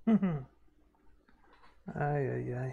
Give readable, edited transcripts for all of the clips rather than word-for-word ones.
Ai, ai, ai.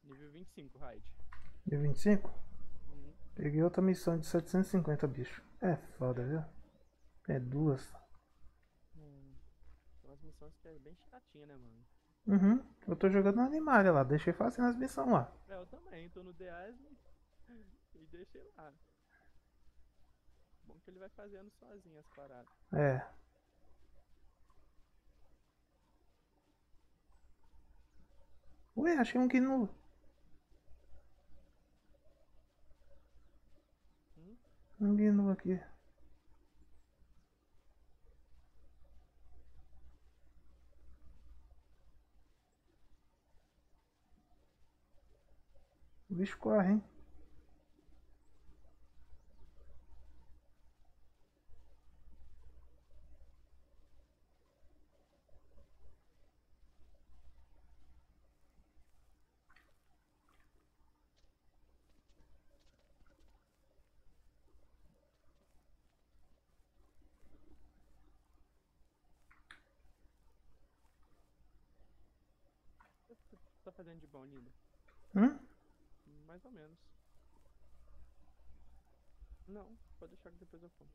Nível 25, Raid. De 25? Uhum. Peguei outra missão de 750, bicho. É foda, viu? É duas. Hum, São as missões que é bem chatinha, né, mano? Uhum. Eu tô jogando na Animalia lá. Deixei fazendo as missões lá. É, eu também, tô no The Asm e deixei lá. Bom que ele vai fazendo sozinho as paradas. É. Ué, achei um Gnu. Hum? Um Gnu aqui. O bicho corre, hein? O que tu tá fazendo de bom, Nina? Hum? Mais ou menos. Não, pode deixar que depois eu como.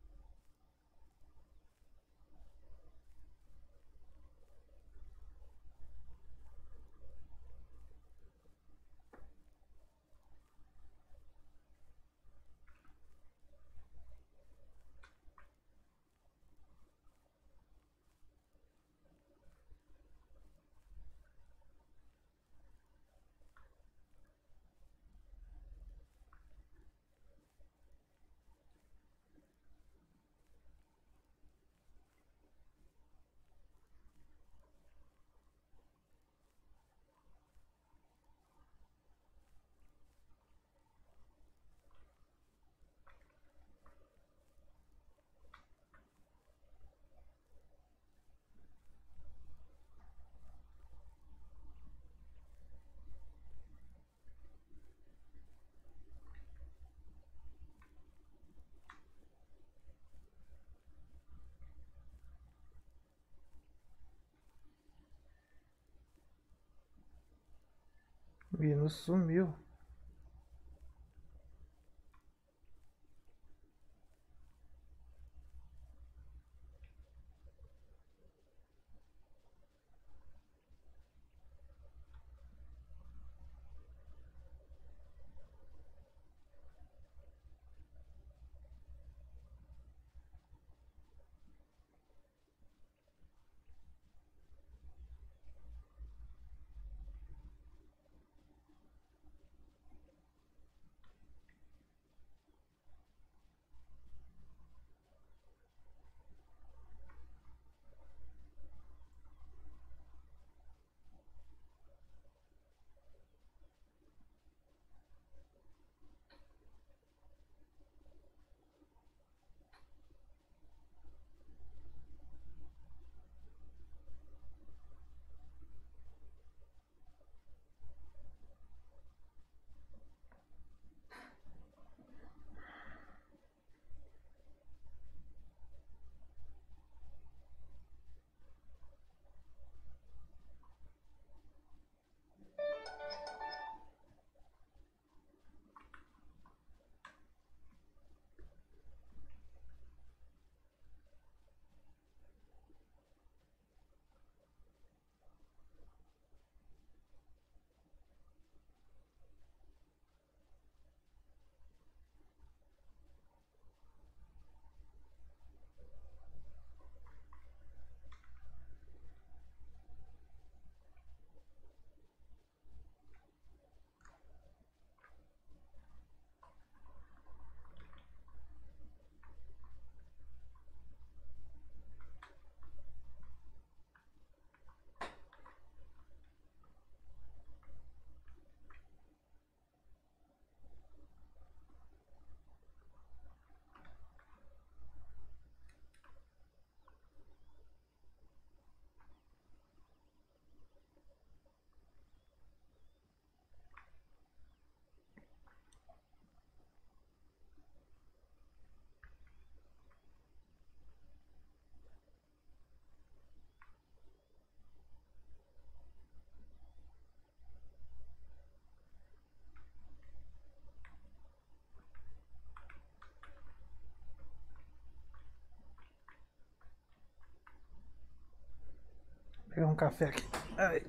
O Gnu sumiu. Pegar um café aqui. Ai.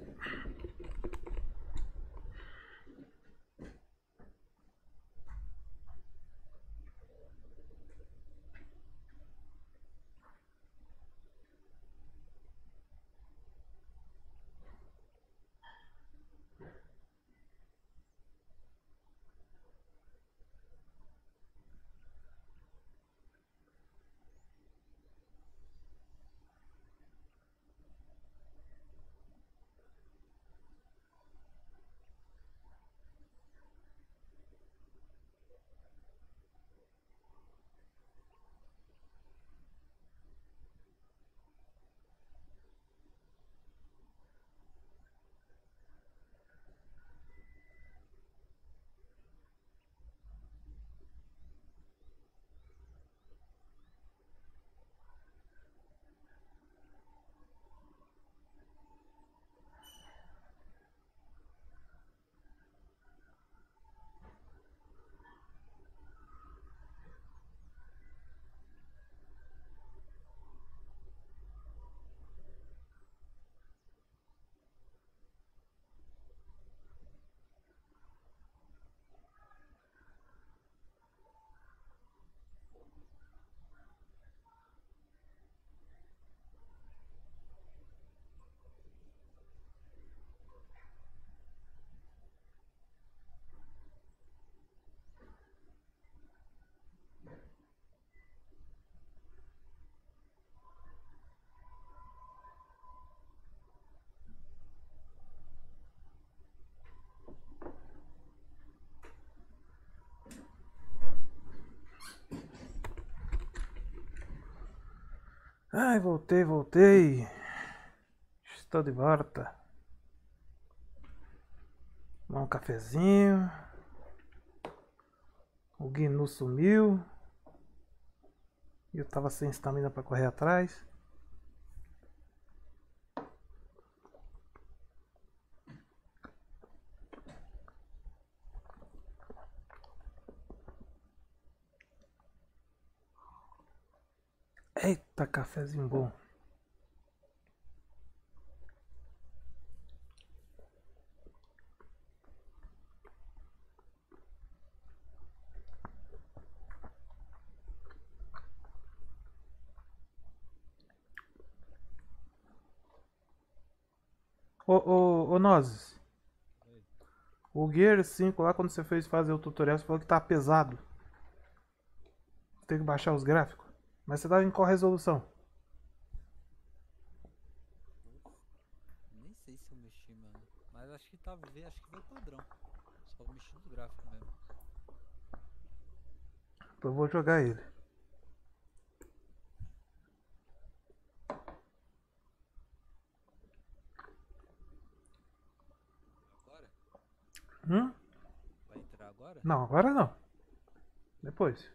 Ai, voltei. Estou de volta. Tomar um cafezinho. O Gnu sumiu. E eu tava sem estamina pra correr atrás. Eita, cafezinho bom. Ô Nozes, o Gear 5 lá quando você fez fazer o tutorial, você falou que tá pesado. Tem que baixar os gráficos. Mas você tava em qual resolução? Nem sei se eu mexi, mano. Mas acho que tá, acho que veio padrão. Só mexi nos gráficos mesmo. Então eu vou jogar ele. Agora? Hum? Vai entrar agora? Não, agora não. Depois.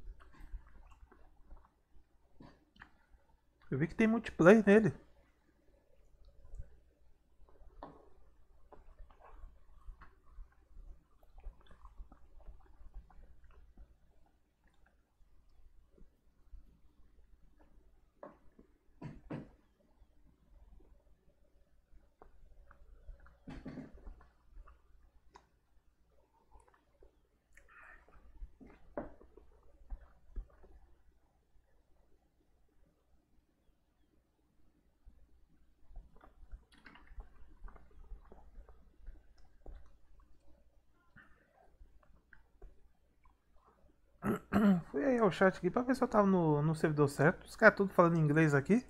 Eu vi que tem multiplayer nele. Fui aí ao chat aqui pra ver se eu tava no servidor certo. Os caras tudo falando inglês aqui.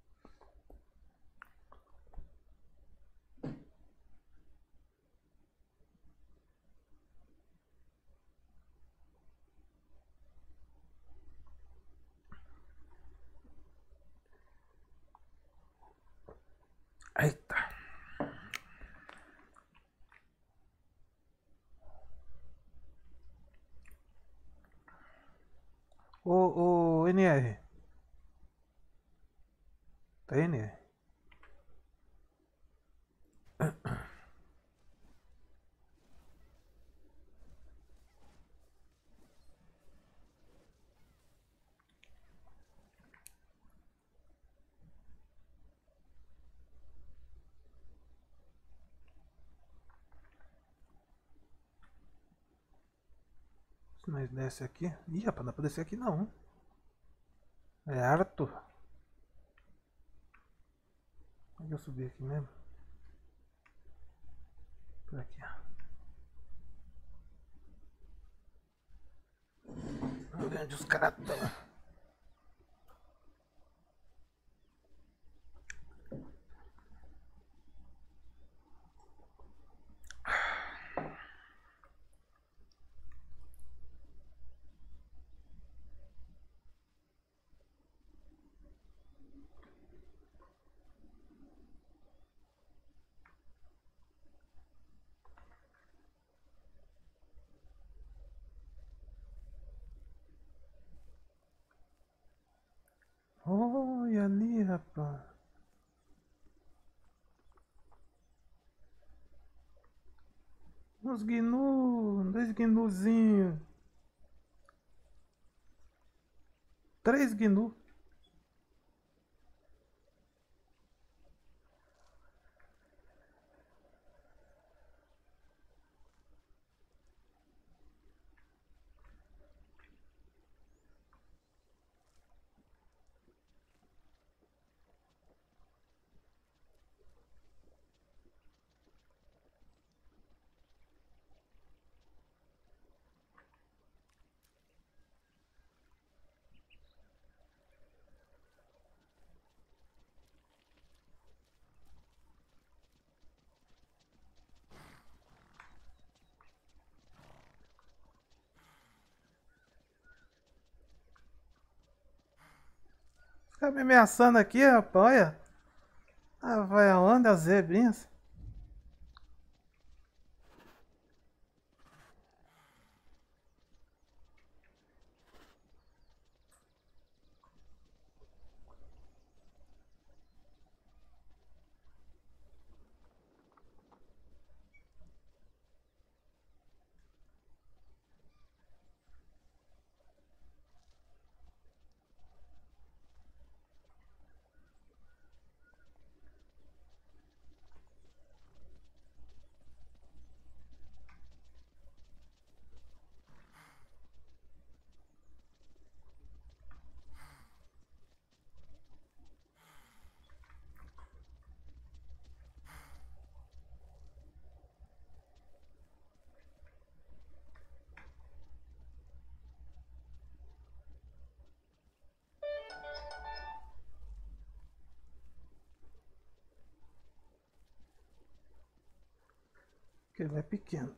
Eita. Ô NR. Tá aí, NR? Se nós desce aqui. Ih, rapaz, não dá pra descer aqui não. É Arthur. Como é que eu subi aqui mesmo? Por aqui, ó. Onde os caras estão? Olha ali, rapaz. Uns gnu, 2 gnuzinhos. 3 gnu. Os caras me ameaçando aqui, rapaz. Olha. Ah, vai aonde as zebrinhas? Que ele é pequeno.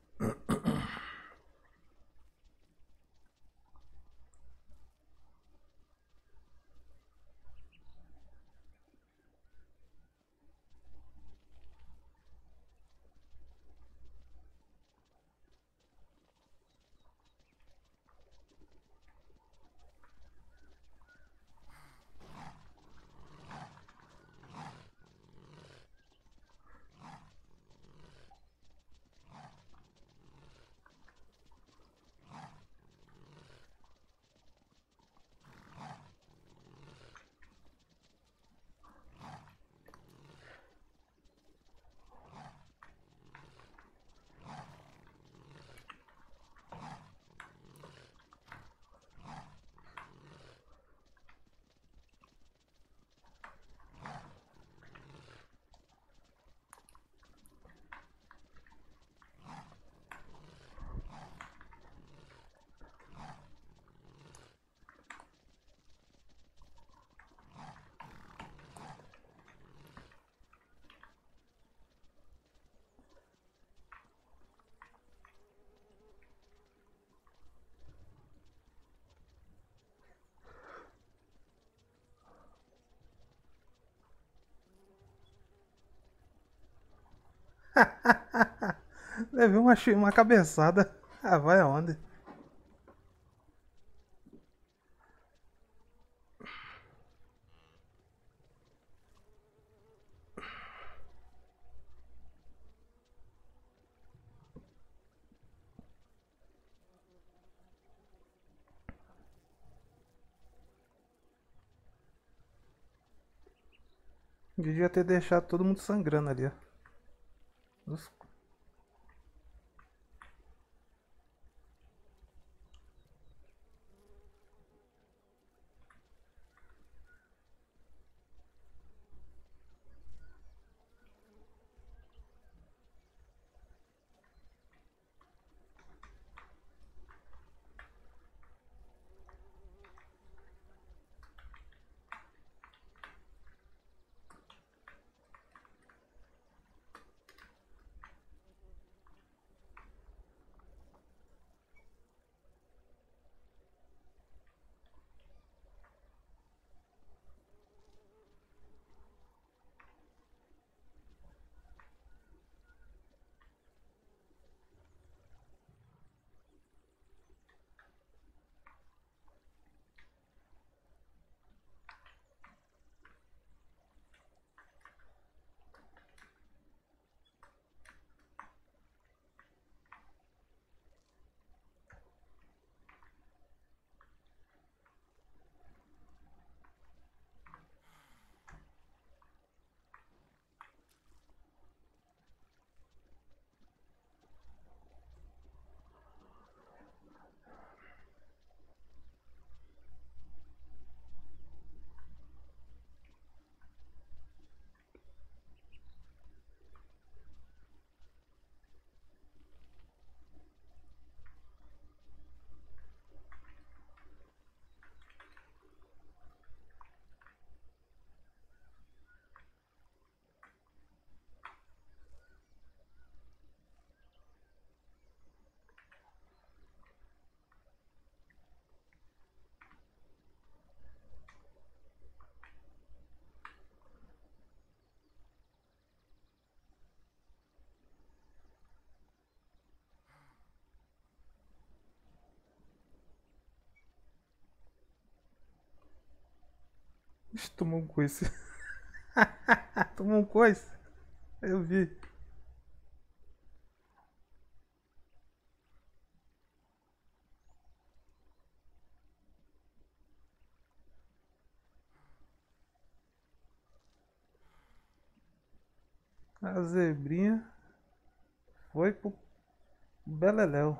Levei uma cabeçada. Ah, vai aonde? Devia ter deixado todo mundo sangrando ali, ó. Os- Ixi, tomou um coice. Tomou um coice. Eu vi. A zebrinha foi pro beleléu.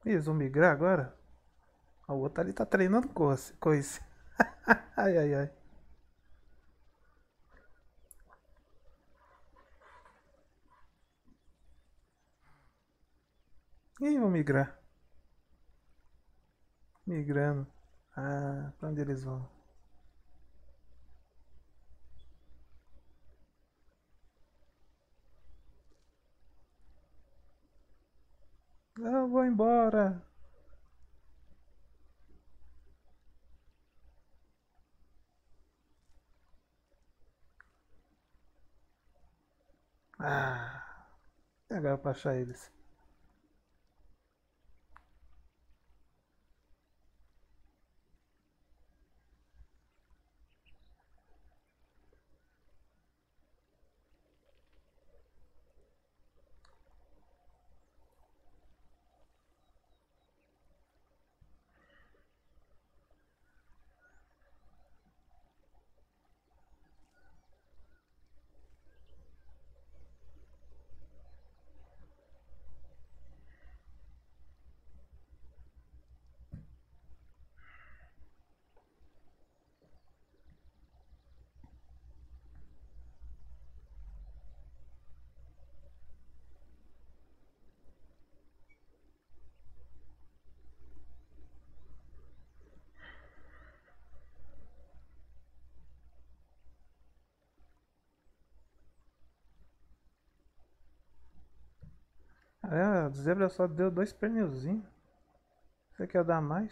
Ih, eles vão migrar agora? O outro ali tá treinando coice. Ai, ai, ai. Ih, vão migrar. Migrando. Ah, pra onde eles vão? Eu vou embora. Ah, e agora pra achar eles. Ah, a zebra só deu 2 pneuzinhos. Você quer dar mais?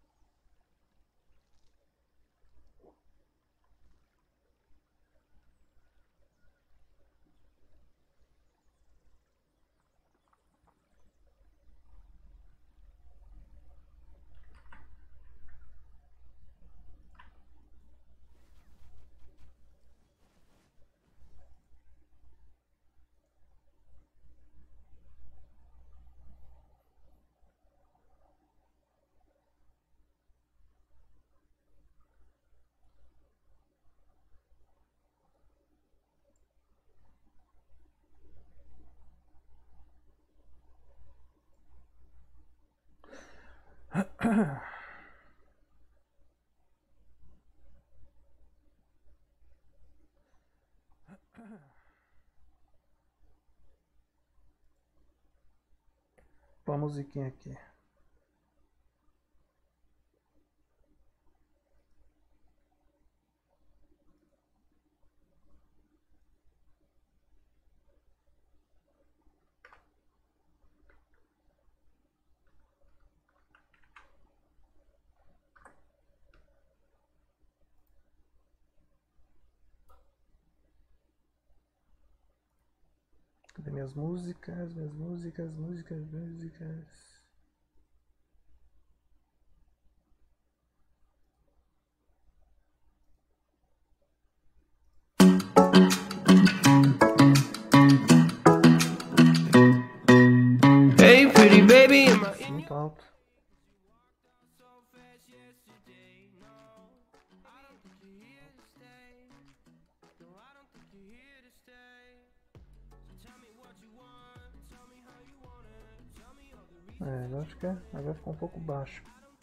Põe a musiquinha aqui. Cadê minhas músicas? Minhas músicas, músicas, músicas. Hey, pretty baby. Muito alto. Eu acho que agora ficou um pouco baixo.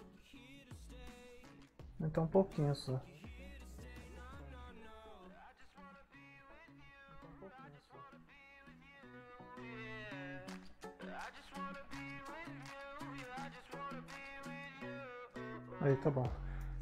Então um pouquinho só. Aí tá bom.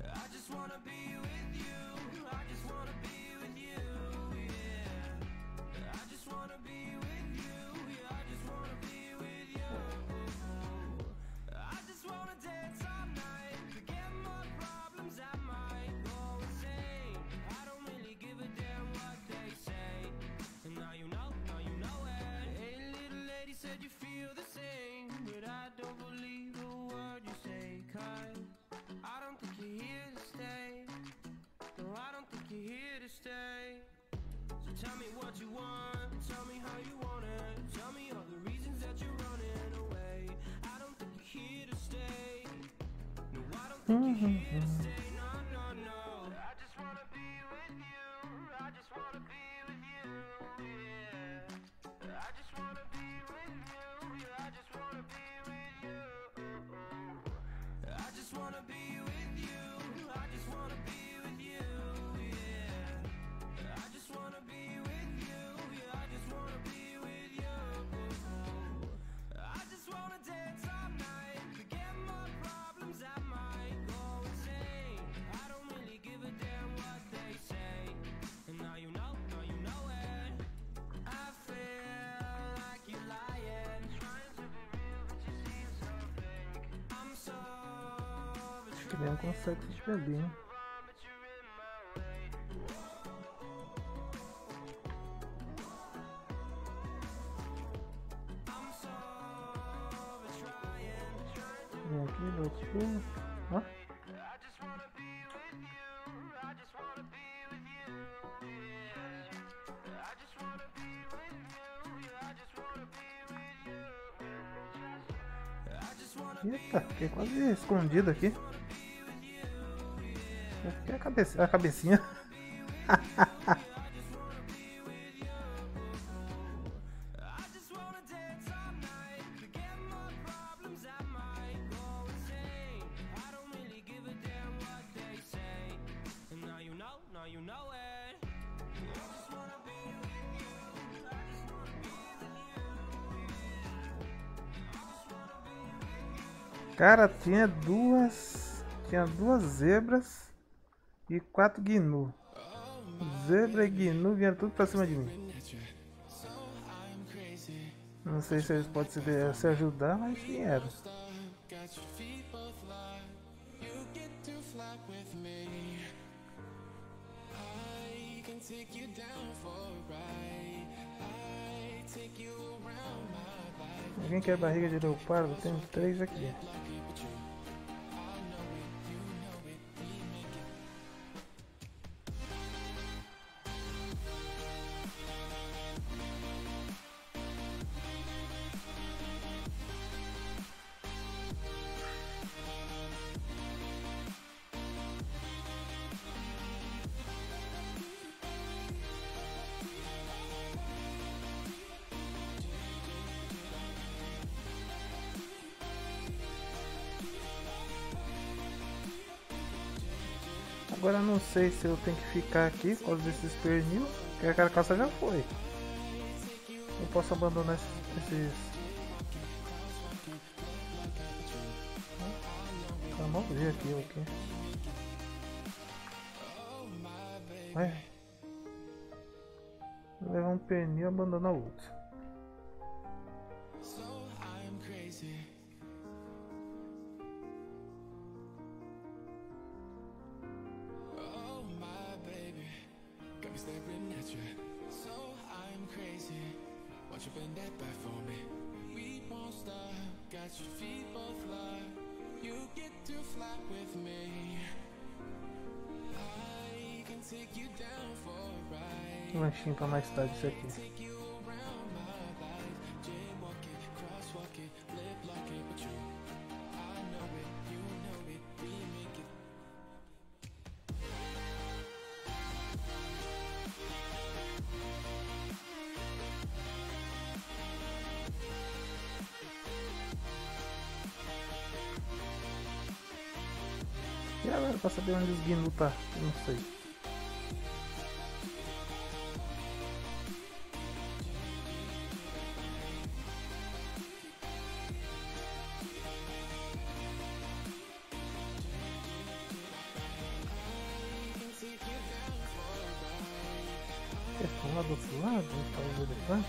Tell me what you want, tell me how you want it. Tell me all the reasons that you're running away. I don't think you're here to stay. No, I don't think you're here to stay. No, no, no. I just wanna be with you. I just wanna be with you. Yeah. I just wanna be with you. I just wanna be with you. wanna be with you, yeah. I just wanna be with you, yeah. I just wanna be with you. I just wanna dance all night, forget my problems, I might go insane. I don't really give a damn what they say. And now you know it. I feel like you're lying, trying to be real, but you seem so fake. I'm so Que nem consegue se perder, hein? but you're in my way. I'm so trying to Vem aqui, dou pulo. Ó. I just wanna be with you. I just wanna be with you. Yeah. I just wanna be with you. Yeah. I just wanna be with you. I just wanna Eita, fiquei quase escondido aqui. Aqui é a cabecinha. I just wanna dance all night, forget my problems, I might go insane. I don't really give a damn what they say. And now you know it. I just wanna be with you. I just wanna be with you. I just wanna be with you. Cara, tinha duas zebras e 4 gnu. Zebra e gnu vieram tudo pra cima de mim. Não sei se eles podem se ajudar, mas vieram. Got your feet both light. You get to fly with me. I can take you down for a ride. I take you around my life. Alguém quer barriga de leopardo? Tem 3 aqui. Agora eu não sei se eu tenho que ficar aqui por causa desses pernil, porque a carcaça já foi. Eu posso abandonar esses... Vamos ver aqui o que. Vai. Vou levar um pernil e abandonar o outro. Staring at you, so I'm crazy. Won't you bend that back for me? We won't stop. Got your feet both light. You get to fly with me. I can take you down for a ride. Um lanchinho pra mais tarde isso aqui. Take you around my life. Jaywalking, crosswalking, lip locking with you. I know it, you know it. We make it. E agora pra saber onde os gnu tá? Eu não sei. Estão lá do outro lado, tá os elefantes.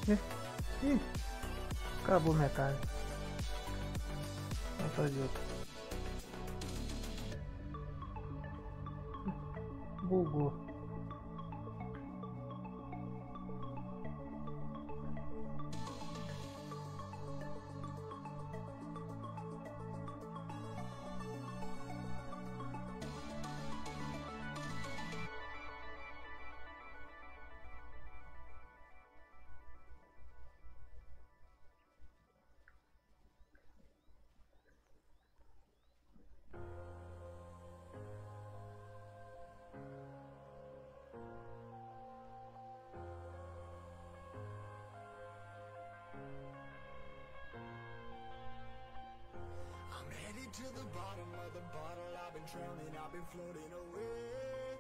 Ih, acabou minha carne. Vou atrás de outra. Bugou. I'm headed to the bottom of the bottle. I've been drowning, I've been floating away.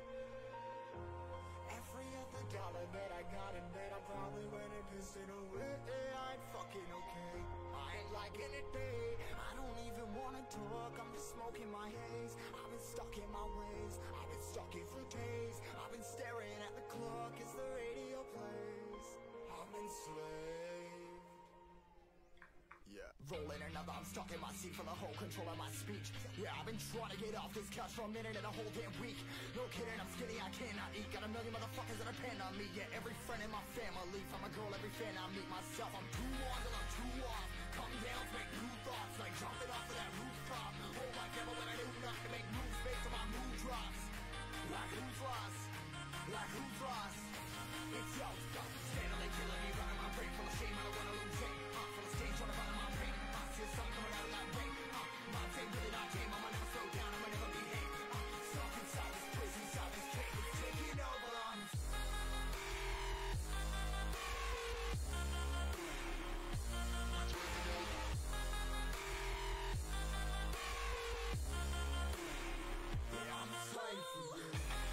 Every other dollar that I got in bed, I probably went and pissed it away. I ain't fucking okay, I ain't liking it, babe. I don't even wanna talk, I'm just smoking my haze. I've been stuck in my ways, I've been stuck in for days. I've been staring at the clock as the radio plays. I'm enslaved. Yeah, rolling another, I'm stuck in my seat for the whole control of my speech. Yeah, I've been trying to get off this couch for a minute and a whole damn week. No kidding, I'm skinny, I cannot eat. Got a million motherfuckers that depend on me. Yeah, every friend in my family, from a girl, every fan I meet myself. I'm too on till I'm too off. Come down, make new thoughts, like jumping off of that rooftop. Hold my camera when I do nothing to make moves based on my mood drops. Like who's lost? Like who's lost? It's yo, steadily killing me, running my brain full of shame. I don't wanna lose it. Full of stage, trying to run my brain. See the sun coming out of that rain. My day really not tame. I'ma never slow down. I'ma never behave. Stuck inside this prison, inside this cage, it's taking over. Yeah, I'm a slave for you.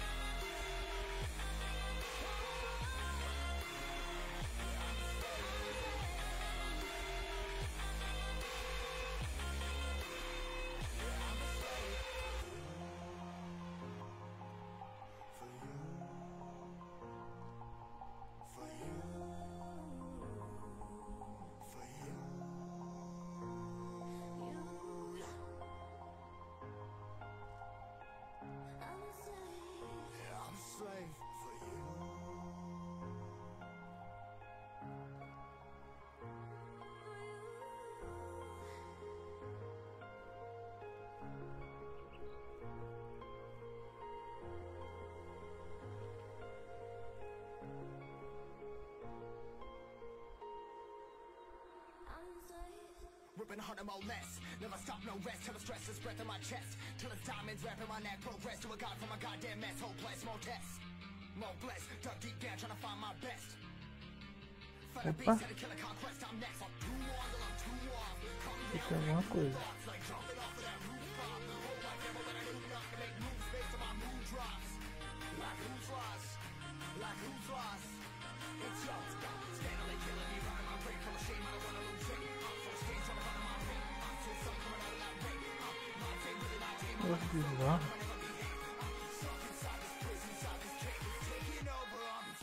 Ripping harder, more less. Never stop, no rest. Till the stress is breath in my chest. Till it's diamonds wrapping my neck. Progress to a god from a goddamn mess. Hopeless, more tests. More blessed. Dug deep down trying to find my best. Find a beast, had to kill a conquest. I'm next. I'm too on till I'm too off. Come down, Isso é alguma coisa. thoughts like jumping off of that rooftop. Hold my camera when I do nothing to make moves based on my mood drops. Like who's lost? Like who's lost? It's yo, steadily killing me, running my brain full of shame. I don't wanna lose it. Full of stage, trying to run my brain. See the sun coming out of that rain. My day really not tame. Olha que bizarro. Stuck inside this prison, inside this cage, it's taking over.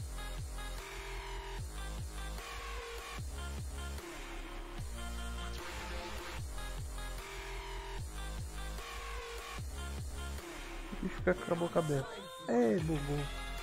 O bicho fica com a boca aberta. Ei, bugou.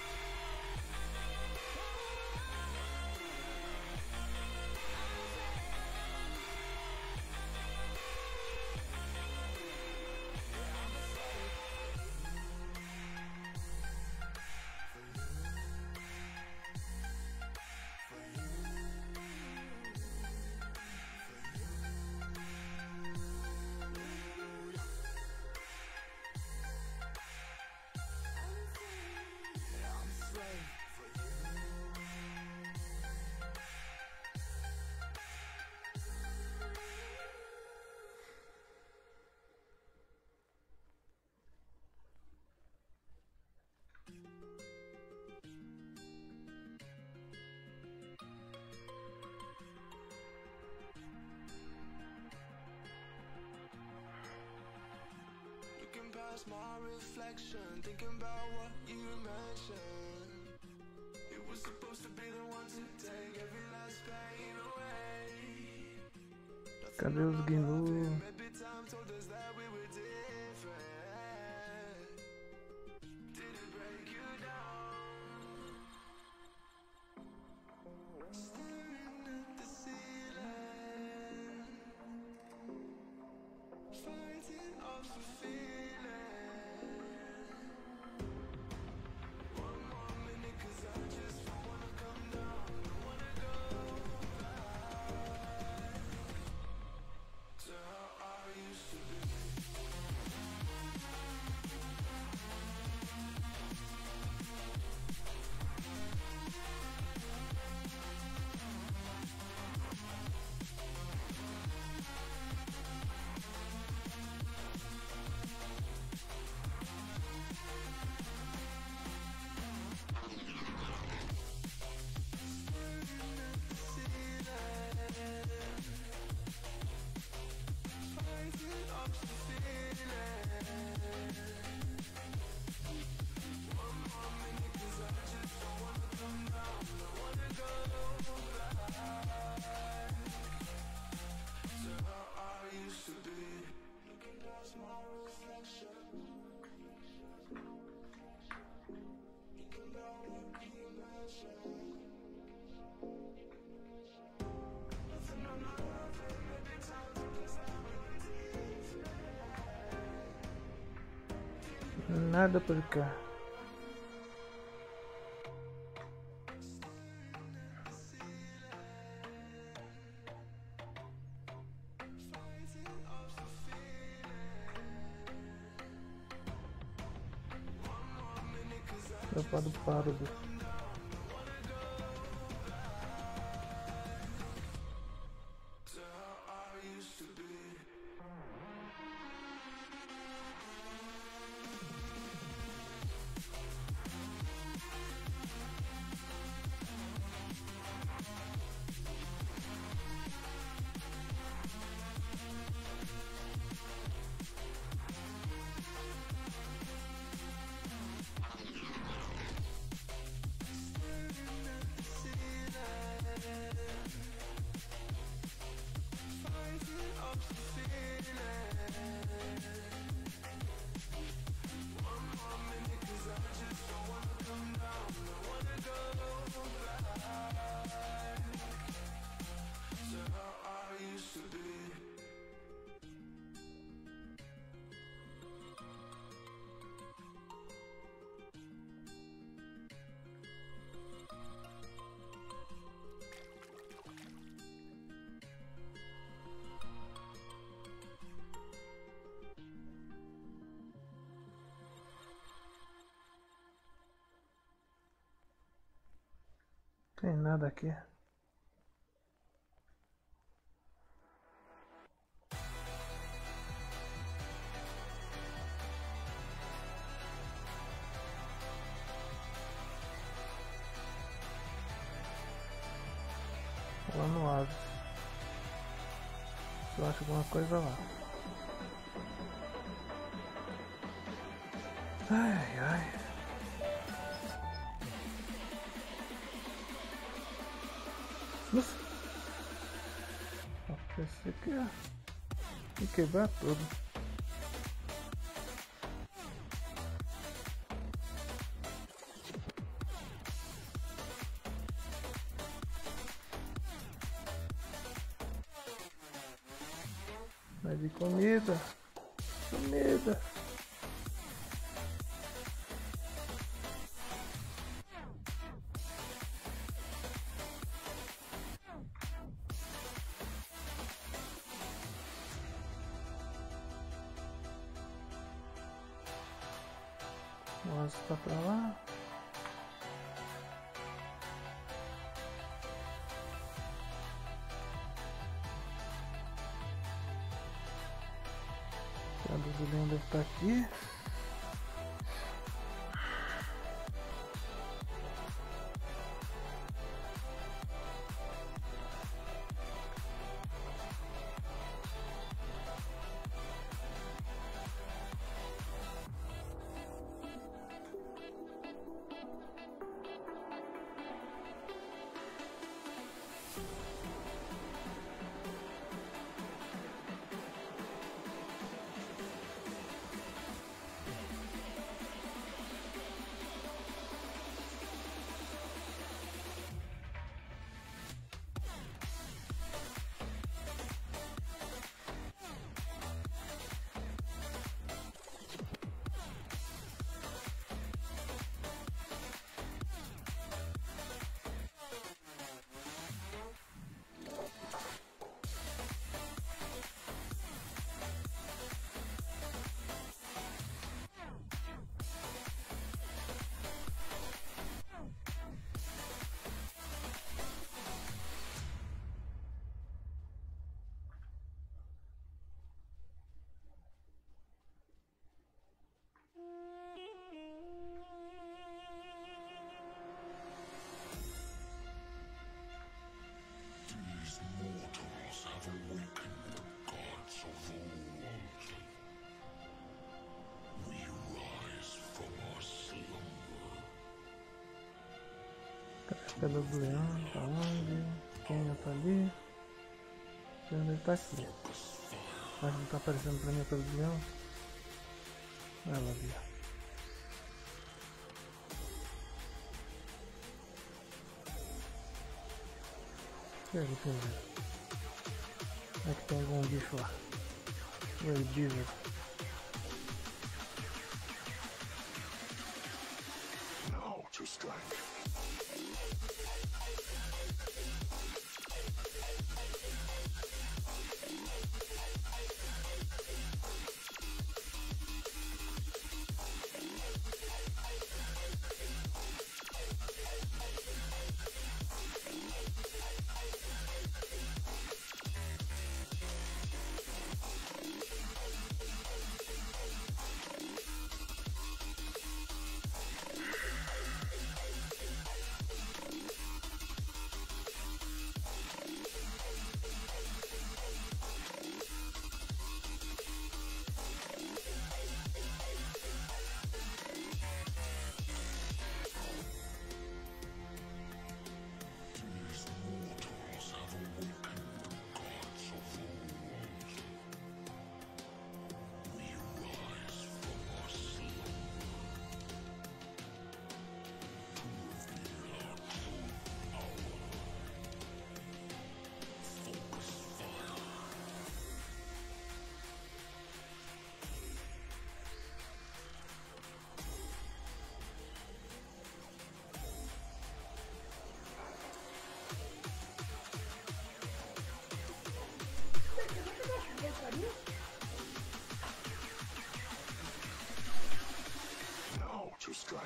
Past my reflection, thinking about what you mentioned. It was supposed to be the one to take every last path. Cadê os GNU? Maybe time told us that we were different. Did it break you down? Staring at the ceiling, fighting off a feeling. One more minute, 'cause I just don't wanna come down. Don't wanna go back to how I used to be. Fighting off the feeling. One more minute, 'cause I just don't wanna come down. Don't wanna go back to how I used to be. Looking past my reflection, thinking about what we imagined. Nothing on nothing, maybe time to just have a Nada por cá. Tropa do Pardo. to how I used to be. Fighting off the feeling. One more minute, 'cause I just don't wanna come down. Don't wanna go back to how I used to be. Tem nada aqui. Lá no Aves. Se eu acho alguma coisa lá. Ai, ai. Nossa. Pensei que ia quebrar tudo. Mas de comida. Comida. Nossa, tá pra lá. A luz do leão deve estar aqui. Pedra do leão, tá onde? Quem tá ali? Ele tá aqui. Mas não tá aparecendo pra mim a pedra do leão? Ela ali. Pega o primeiro. É que tem algum bicho lá. Oi, Beaver. Now to strike. Now to strike.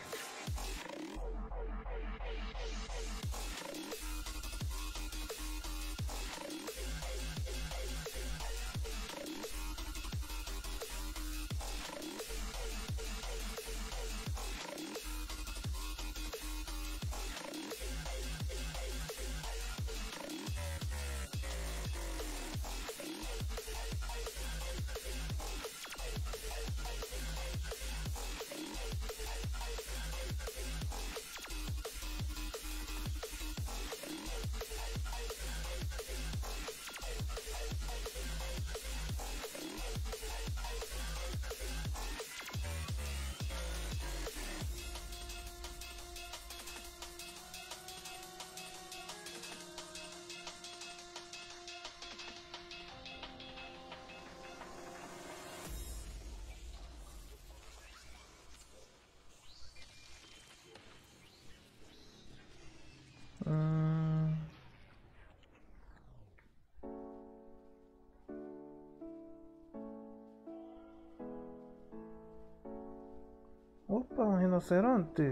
Opa, um rinoceronte.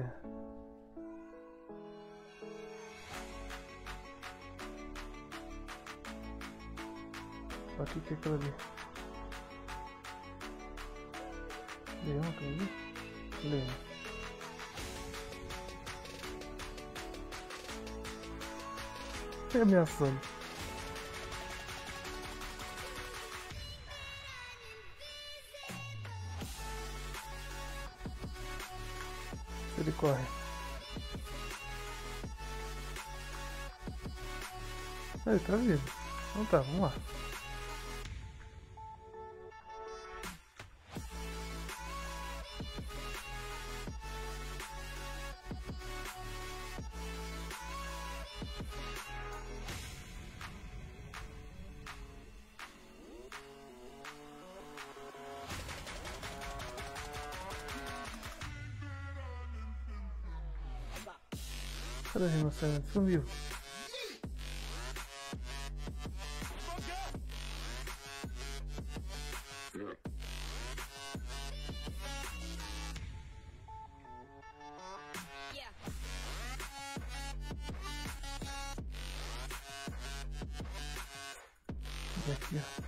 Aqui que é aquilo ali? Leão, aquilo ali? Leão. Tá ameaçando. Ele corre. Ele tá vivo. Então tá, vamos lá. Cadê o rinoceronte? Sumiu. Aqui, ó.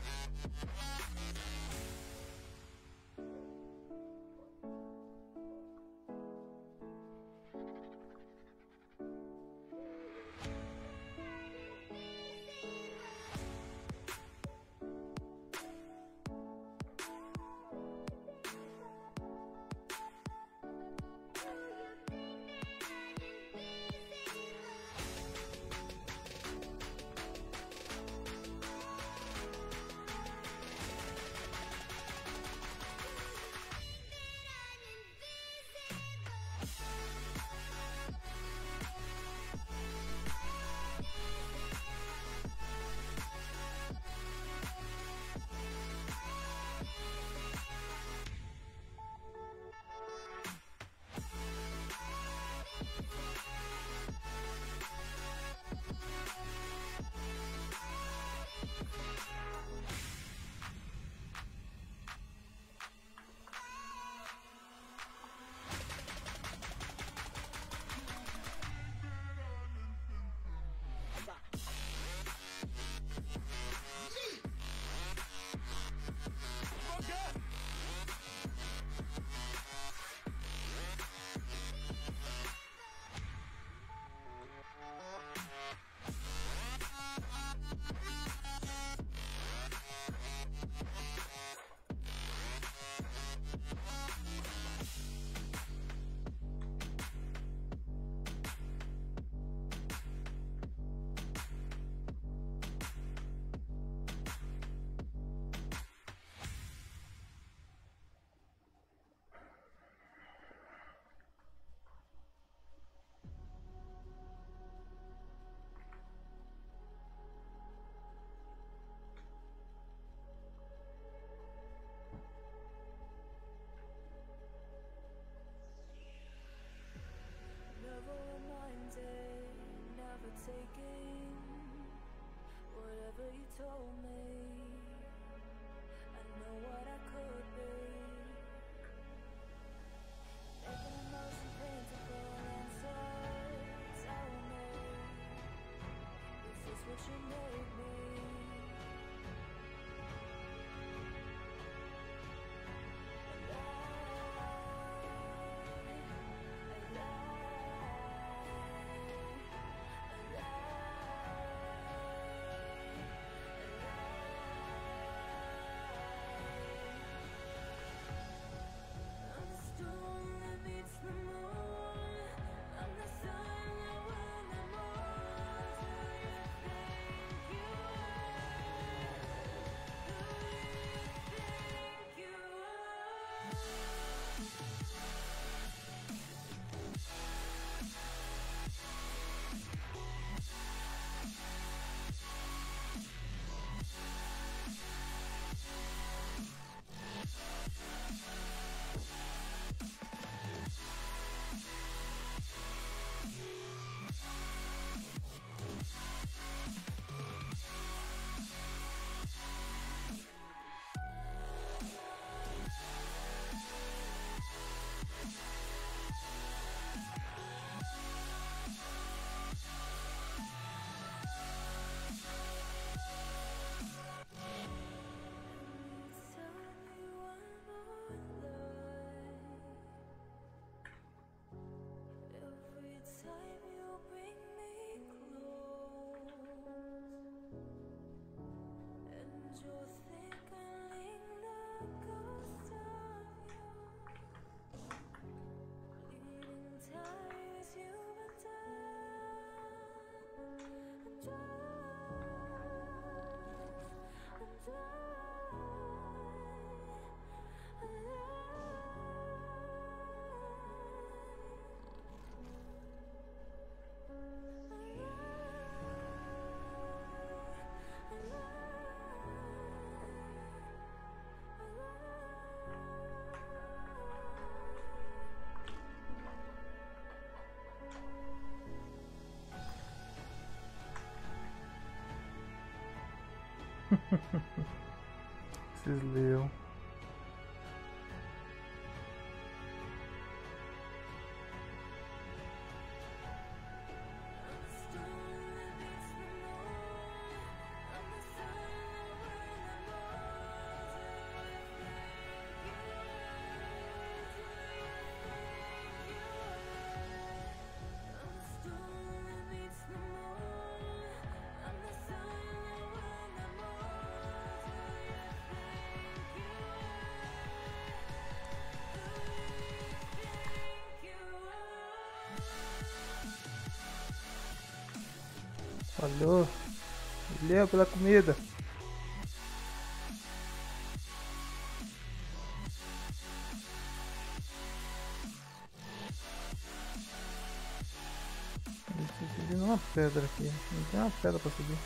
time you bring me close, and you're thinking the ghost of you, leading ties you've Esses leão. Valeu. Valeu pela comida. Tô subindo uma pedra aqui. Não tem uma pedra pra subir.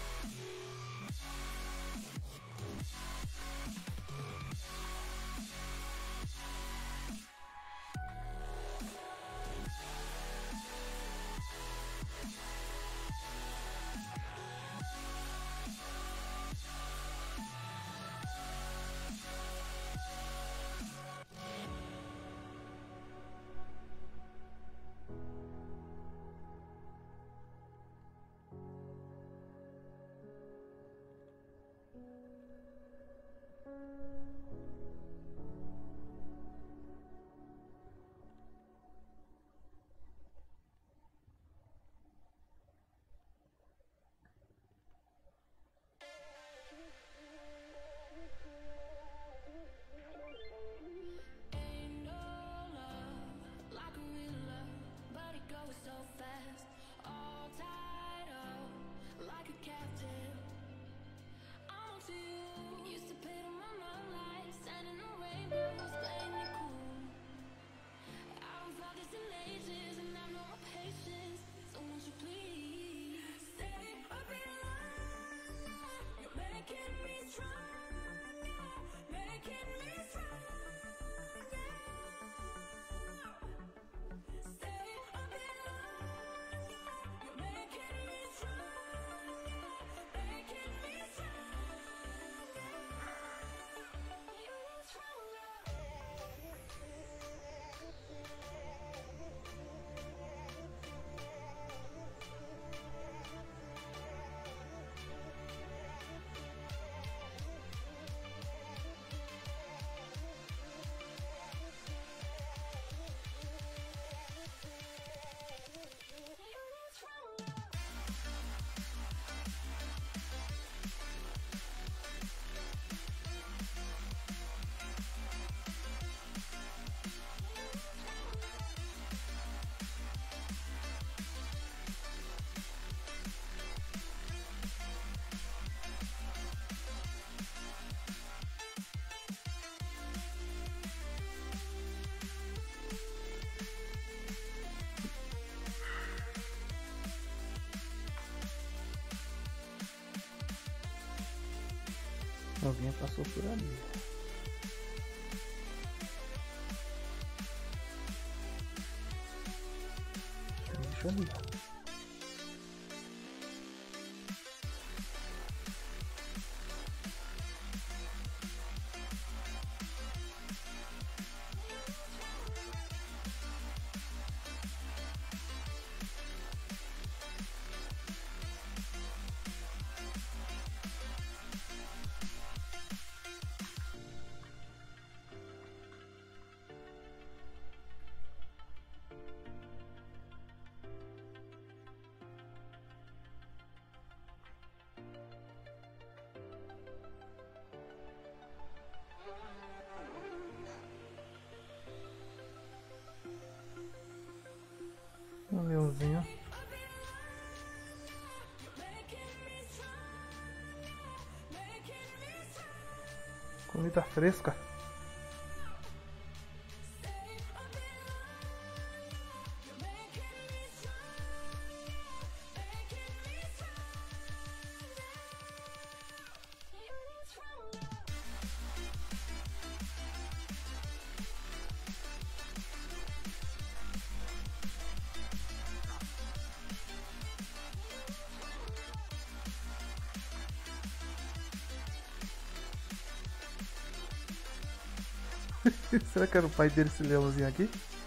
Ain't no love like a real love, but it goes so fast. All tied up like a captive. I'm to you. Used to pay to my mom life, standing on rainbows, playing it cool. Out of all these ages, and I've no more patience. So won't you please stay a bit longer? You're making me stronger, making me stronger. Stay a bit longer. You're making me stronger, making me stronger. You're stronger. You're stronger. Alguém passou por ali. Deixa eu ali. Um leãozinho. Comida fresca. Será que era o pai dele, esse leãozinho aqui?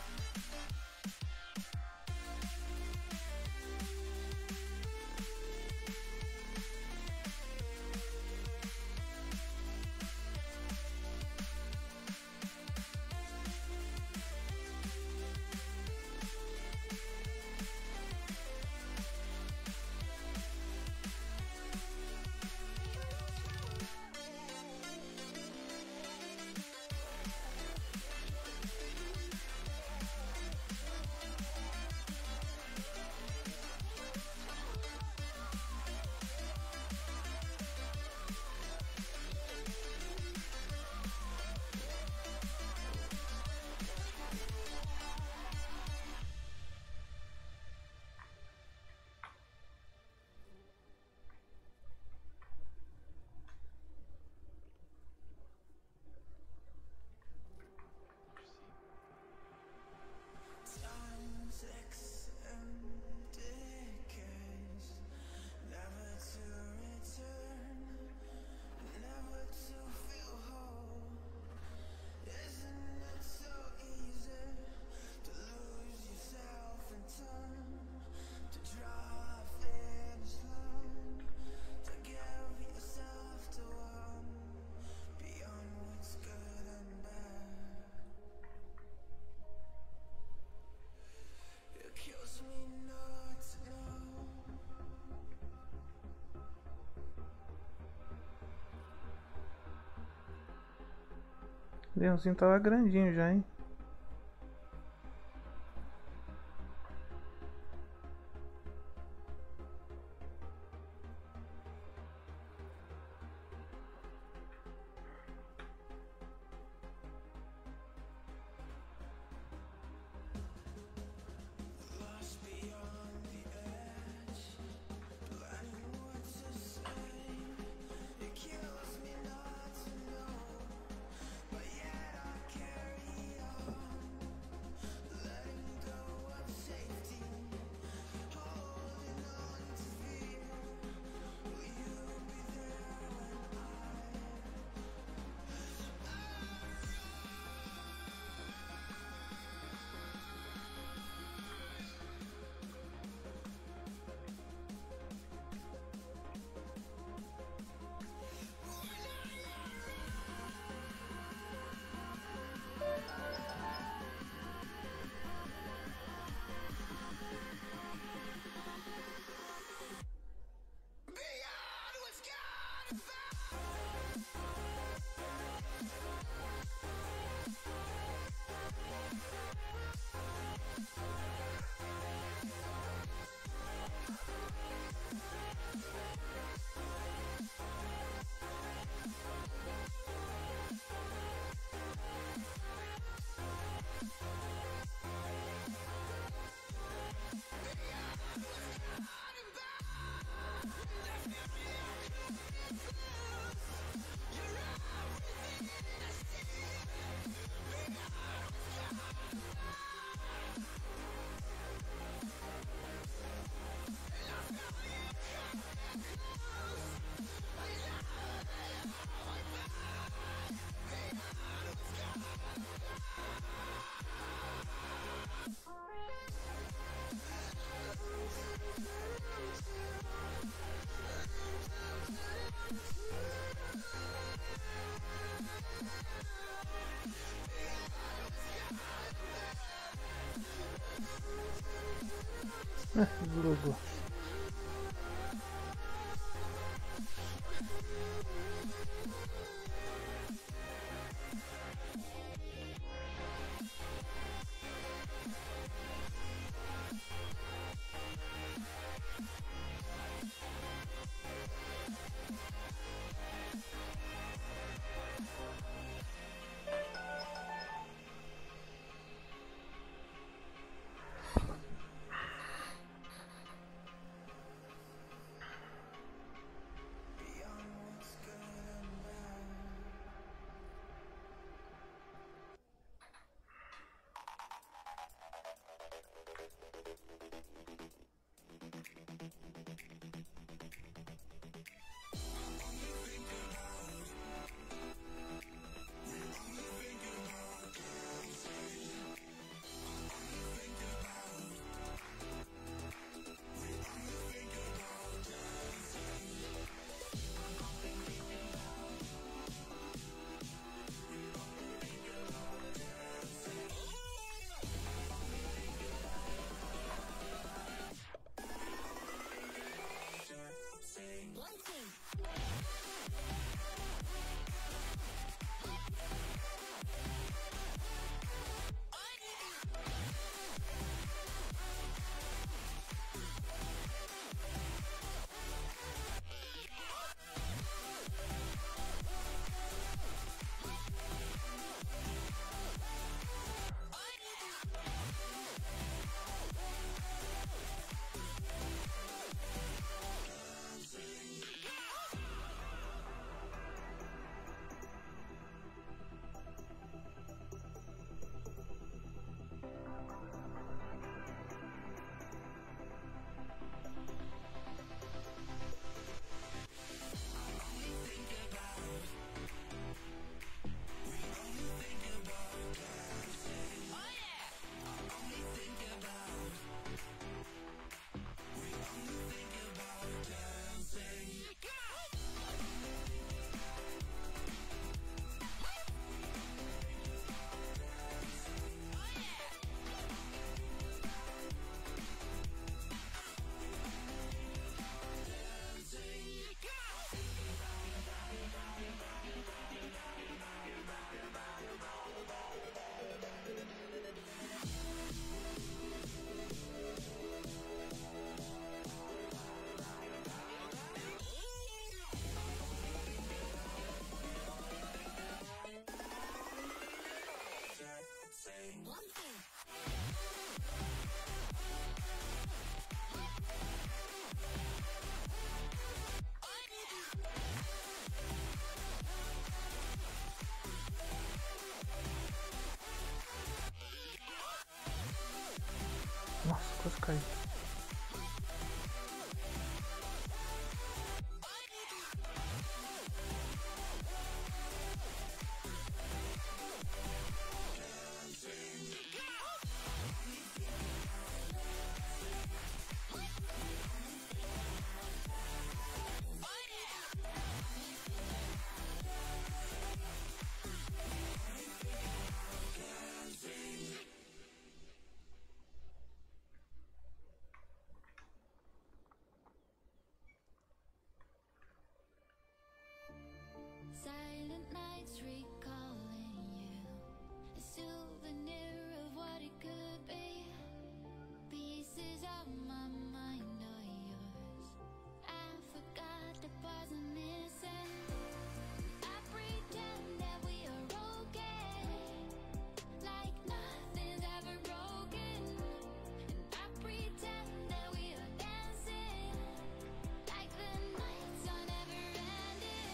O leãozinho tava grandinho já, hein? Desgrudou. quase caí. Silent nights recalling you, a souvenir of what it could be. Pieces of my mind are yours. I forgot to pause and listen. I pretend that we are okay, like nothing's ever broken. And I pretend that we are dancing, like the nights are never ending.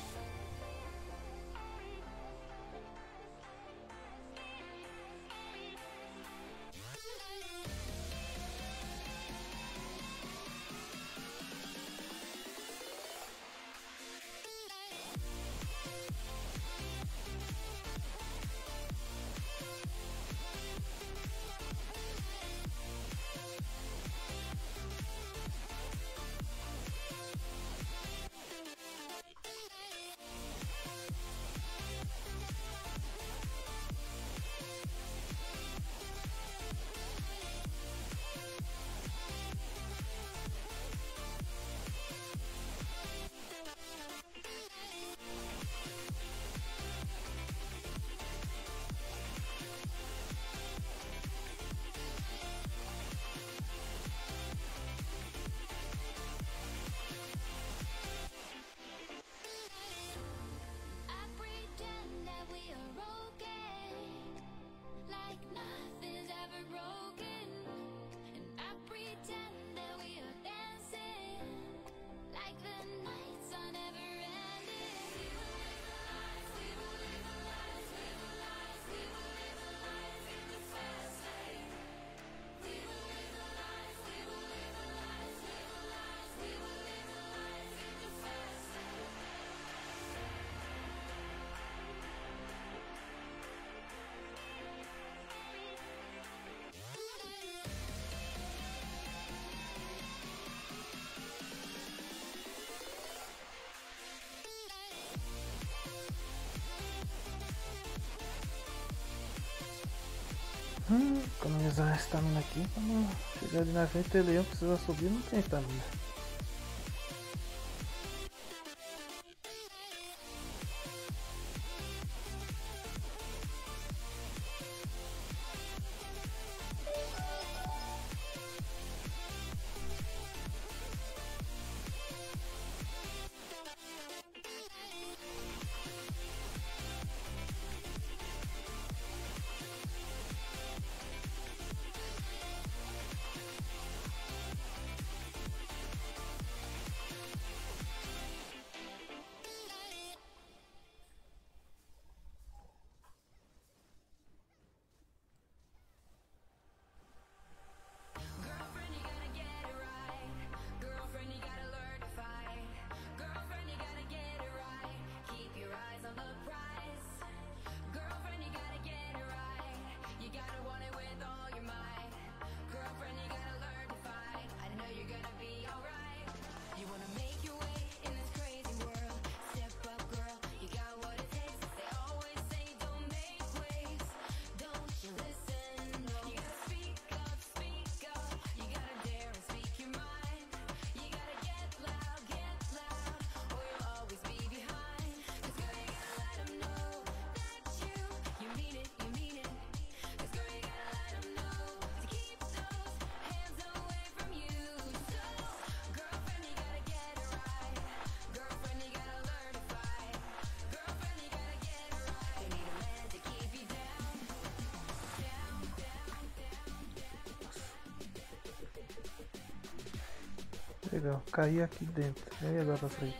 I pretend that we are okay, like nothing's ever broken. And I pretend that we are dancing, like the nights are never ending. We will live a life, we will live a life, live a life, we will live a life in the fast lane. We will live a life, we will live a life, live a life, we will live a life in the fast lane. Economizar a estamina aqui. Quando chegar ali na frente, o leão precisa subir, não tem estamina. Girlfriend, you gotta get it right. Girlfriend, you gotta learn to fight. Girlfriend, you gotta get it right. Keep your eyes on the prize. Girlfriend, you gotta get it right. You gotta want it with all your might. Girlfriend, you gotta learn to fight. I know you're gonna be alright. You wanna make your way in this crazy world. Step up, girl. You got what it takes. They always say don't make waves. Don't you listen? No. You gotta speak up, speak up. You gotta dare and speak your mind. You gotta get loud, or you'll always be behind. 'Cause girl, you gotta let 'em know that you mean it, you mean it. 'Cause girl, you gotta let 'em know to keep those hands away from you. So, girlfriend, you gotta get it right. Girlfriend, you gotta learn to fight. Girlfriend, you gotta get it right. You need a man to keep you down, down, down, down, down. Legal, caí aqui dentro. E aí agora pra frente.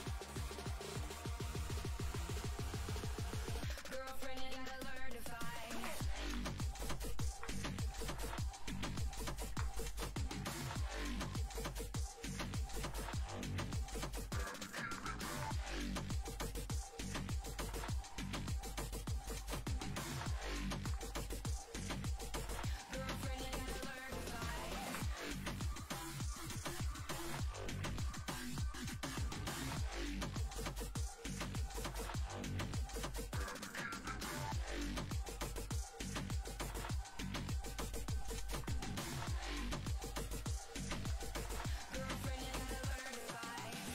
Girlfriend, you gotta learn to fight.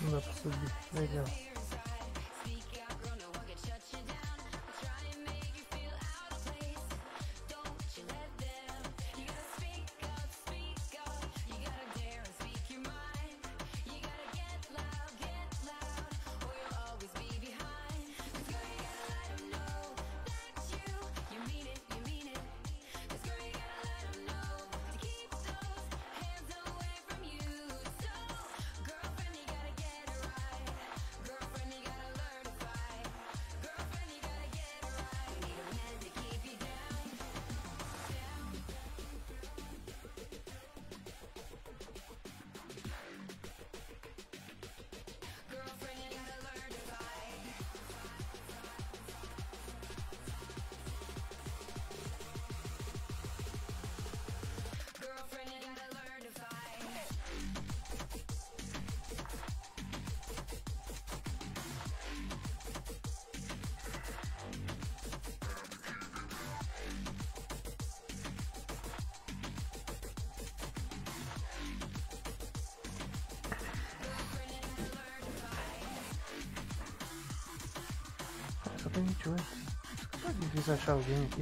Não dá pra subir. Legal. Só tem 28. Tá difícil achar alguém aqui.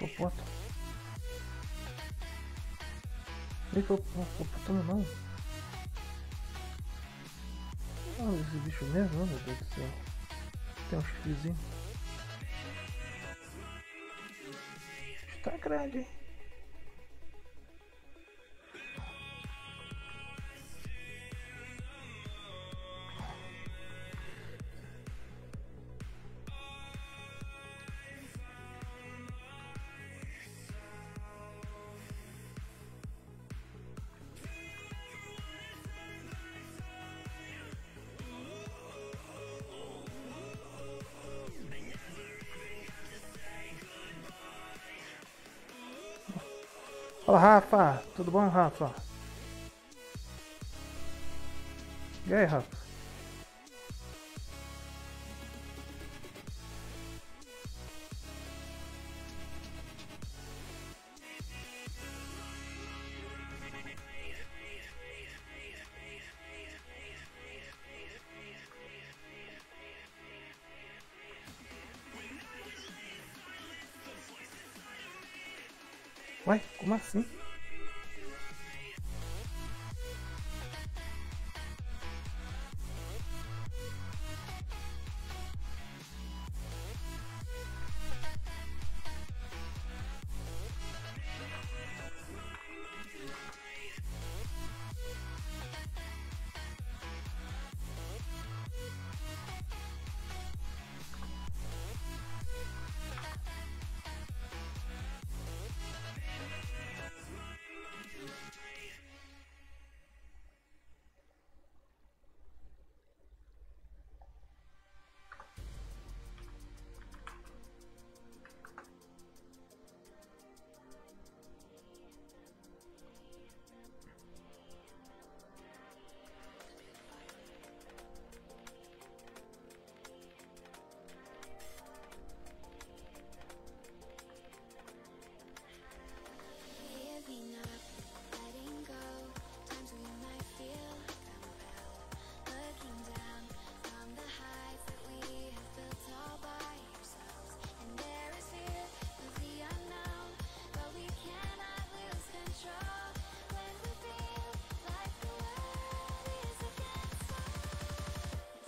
Hipopótamo. Hipopótamo não. Ah, esse bicho mesmo, oh, meu Deus do céu. Tem um chifrezinho. Tá grande, hein? Fala, Rafa! Tudo bom, Rafa? E aí, Rafa? Ué, como assim? Giving up, letting go. Times we might feel compelled. Looking down from the heights that we have built all by ourselves. And there is fear of the unknown, but we cannot lose control when we feel like the world is against us.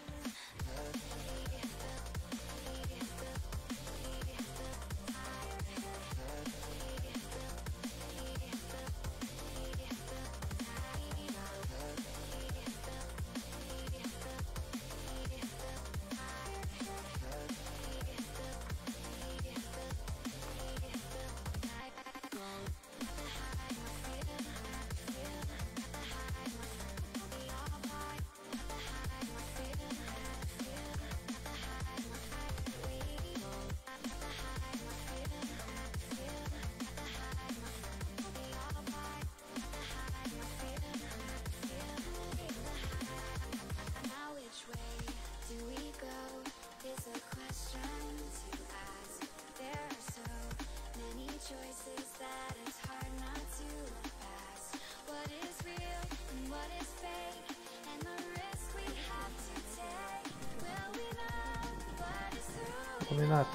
Now which way do we go is a question to ask. There are so many choices that it's hard not to look past. What is real and what is fake, and the risk we have to take. Will we know what is true? Combinado.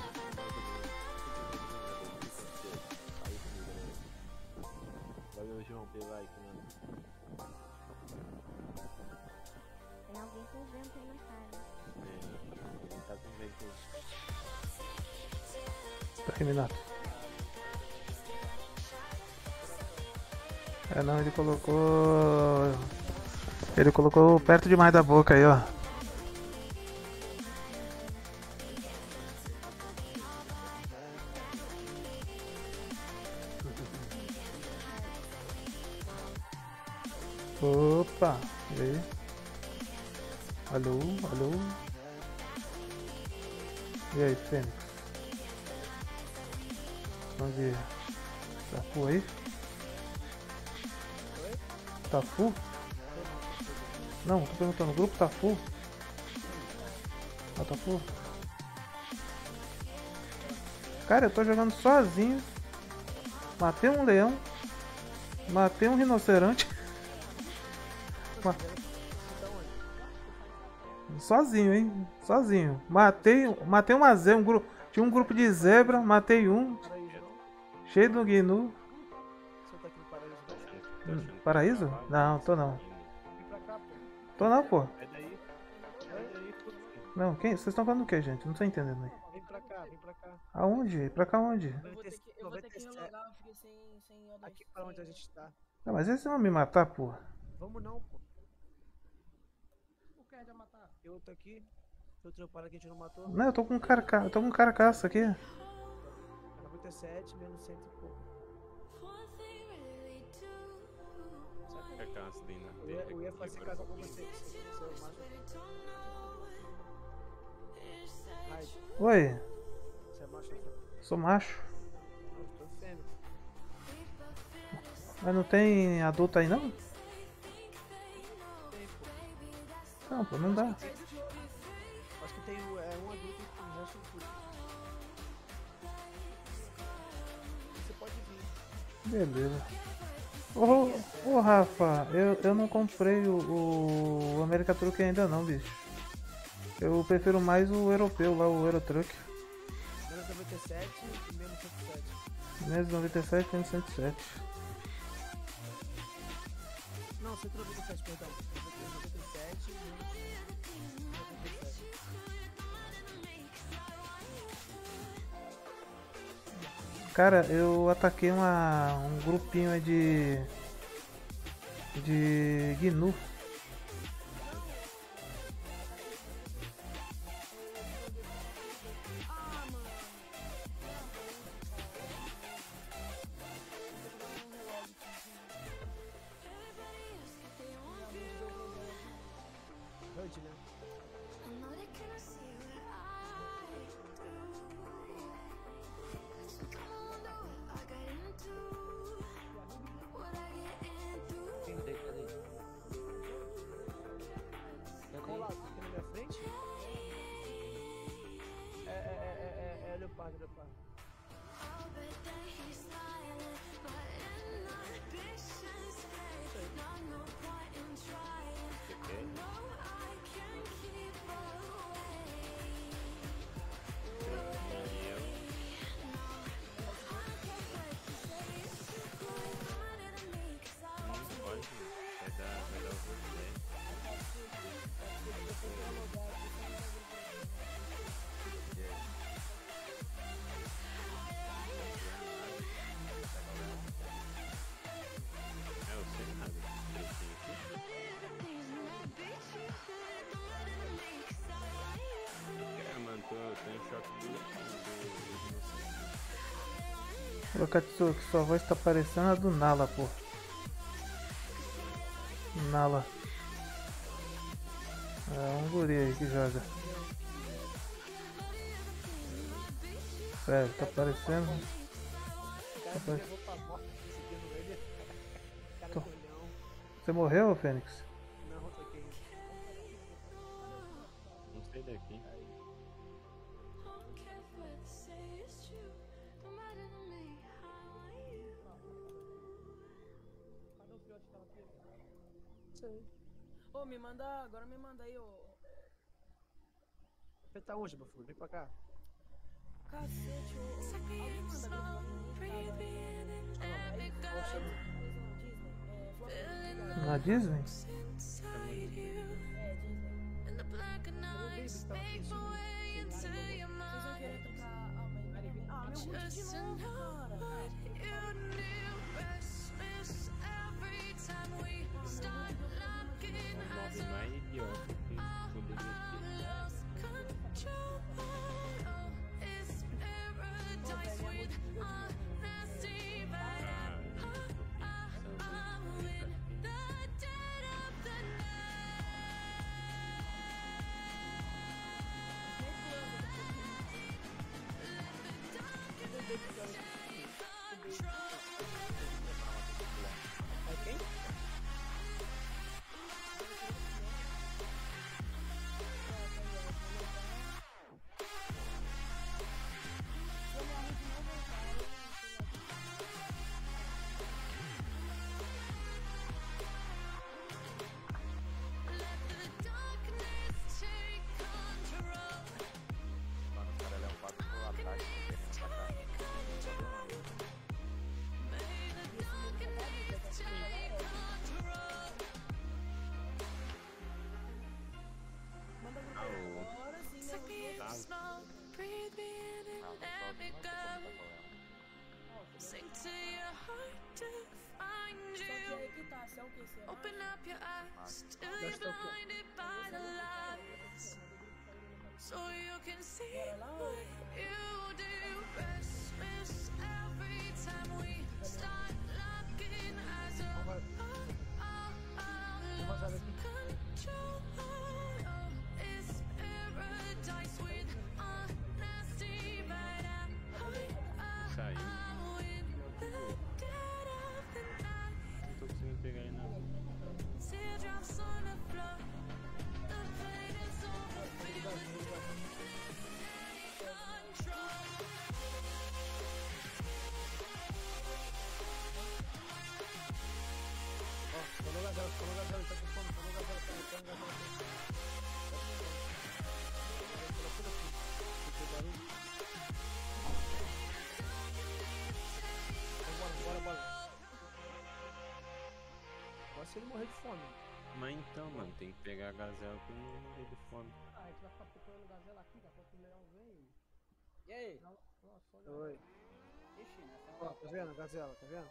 Valeu, João, pelo like, mano. Tem alguém com vento aí na cara. Ele tá com vento. Tá terminado. É não, ele colocou. Ele colocou perto demais da boca aí, ó. Opa! E aí? Alô? Alô? E aí, Fênix? Vamos ver. Tá full aí? Tá full? Não, tô perguntando, o grupo tá full? Ah, tá full? Cara, eu tô jogando sozinho. Matei um leão. Matei um rinoceronte. Sozinho, hein? Sozinho. Matei uma zebra, tinha um grupo de zebra, matei um. Cheio do Gnu. Você tá aqui no paraíso, Tô não? achando que Paraíso? tá lá, Não, tô não. Vem pra cá, pô. Tô não, pô. Sai daí. Sai daí, foda-se. Não, quem? Vocês estão falando o que, gente? Não tô entendendo aí. Vem pra cá, vem pra cá. Aonde? Pra cá onde? Eu vou ter que relogar, eu fiquei sem ordem. Aqui pra onde a gente tá. Ah, mas eles vão me matar, pô. Vamos não, pô. O que é de matar? Tem outro aqui. Tem outro para que a gente não matou. Não, eu tô com eu tô com carcaça aqui. 97, menos 100 e pouco. Sabe que aquela ali na Eu ia fazer casa com você. Você é o macho. Ai, Oi, você é macho ou fêmea? sou macho. Não, eu tô fêmea. Mas não tem adulto aí não? Tem, pô. Não, pô, não dá. Acho que tem um adulto e o resto tudo. Você pode vir. Beleza. Ô Rafa, eu não comprei o America Truck ainda não, bicho. Eu prefiro mais o europeu lá, o Eurotruck. Menos 97 e menos 107. Menos 97, menos 107. Não, 197, perdão. 97 e menos 97. Cara, eu ataquei um grupinho aí de Gnu. Hoje, né? Qual lado? Aqui na minha frente? É leopardo, leopardo. Ô Katsuki, sua voz tá parecendo a do Nala, pô. Nala. É um guri aí que joga. Sério, tá parecendo. Tá pare- Levou pra morte seguindo ele. Cara Tô. colhão. Você morreu, Fênix? Não, toquei. Não sei daqui. Cadê o filhote que tava aqui? Sei. Ô, me manda. Agora me manda aí, ô. Você tá onde, Bafu? Vem pra cá. Cacete, ô. Alguém manda Na Disney? Nome mais idiota que poderia ter. Aí quem? Sink to your heart to find Só que you. aí que tá, se é o que? Se é Open up your eyes till That's you're okay. blinded by the lies, so you can see what you do. Restless every time we start looking as a lost control. It's paradise with honesty, but I'm Saiu. with the dead of the night. Não tô conseguindo pegar ele não. Teardrops on the floor. The pain is over. Feel it. Control. Ó, falou Gazela, ele tá com fome, falou Gazela, tá com Gazela. Bora. Só se ele morrer de fome. Mas então, mano, tem que pegar a gazela pra eu não morrer de fome. Ah, a gente vai ficar procurando gazela aqui, daqui a pouco o leão vem. E aí? Nossa, olha. Oi. Ixi, nessa Ó, tá vendo a Gazela, tá vendo?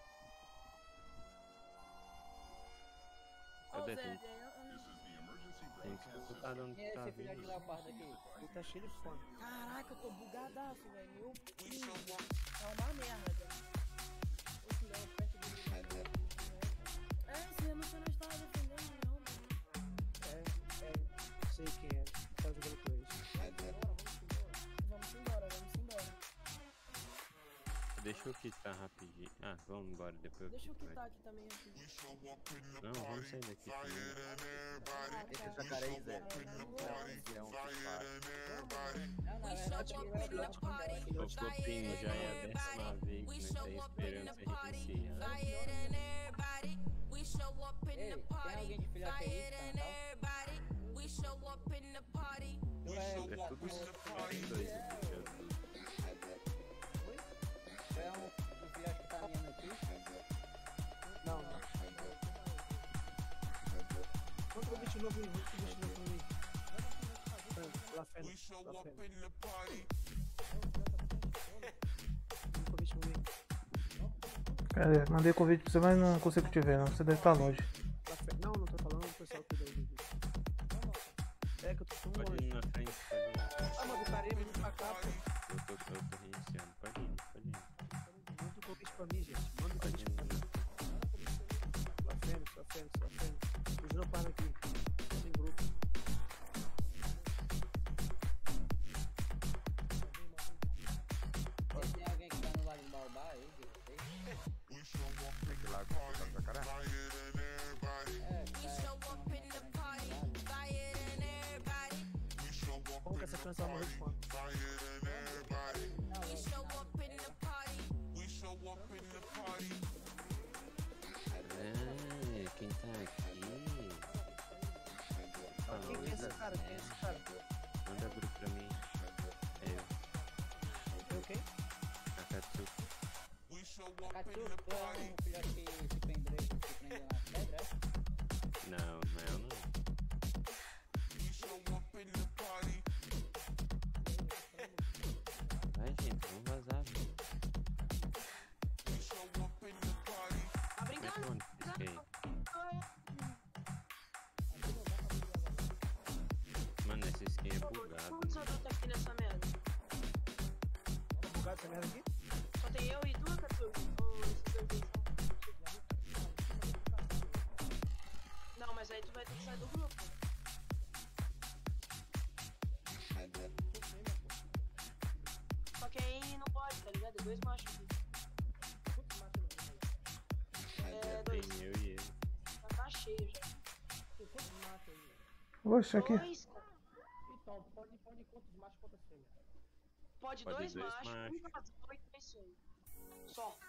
Ó, Cadê? Zé, Tem, eu- tem que escutar de onde Quem é tá esse filho de vindo. leopardo aqui? Ele tá cheio de fome. Caraca, eu tô bugadaço, velho. Meu Deus. É uma merda, velho. Esse leão perto de mim. Esse ano você não estava defendendo o leão, mano. Sei quem é. Tá jogando com eles. Vamos embora. Deixa eu quitar rapidinho. Ah, vamos embora depois. Deixa eu quito, quitar vai. aqui também, assim. Não, vamos sair daqui primeiro. Esse jacaré, Zé. Não, na We verdade, show ele up vai in the lá party, Ô, Copinho, já é a 10ª vez we que nós show tá up in esperando the você party, reiniciar. fire than everybody. We show up in Ei, the tem party, alguém de filhote aí, fire than Cantal? everybody. We show up in the party. Tu é É tudo dois aqui, tu é um filhote que tá vindo aqui? Não. Quanto convite novo em mim? Lá feno. Convite novo em mim. Cadê? Mandei convite pra você, mas não consigo te ver, não. Você deve estar longe. Não, não tô falando do pessoal que deu o vídeo. É que eu tô tão Pode longe. ir na frente, pode ir. Ah, mas o cara ia vir pra cá, pô. Eu tô reiniciando. Pode ir, pode ir. Manda o convite pra mim, gente. Manda o Pode convite pra mim. ir. Só fênix. Os não param aqui. Sem grupo. Tem alguém que tá no Lago do Baobá aí, de vocês? Aquele lago que tá no jacaré? É, We show up in the party, fire than everybody. Como que essa criança vai morrer de fome? We show up in the party. É, quem tá aqui? Quem é esse cara? Manda grupo pra mim. É eu, Eu quem? a Katsuki. Catu, tu é um filhote que se prendeu na pedra, é? Não, eu não. Vai, gente, vamos vazar. Tá brincando? Onde que fiquei? Mano, esse skin é bugado. Quantos adultos aqui nessa merda? Tá bugado essa merda aqui? Só tem eu e tu, Catu? Ou esses dois aí? Não, mas aí tu vai ter que sair do grupo. Só que aí não pode, tá ligado? É dois machos aqui. É, Tem dois. eu e ele. Já tá cheio já. Oxe, aqui. Dois, cara. Então, pode ir quantos machos, quantas fêmeas? Pode Pode dois dois machos, machos. um casal e três fêmeas. Só.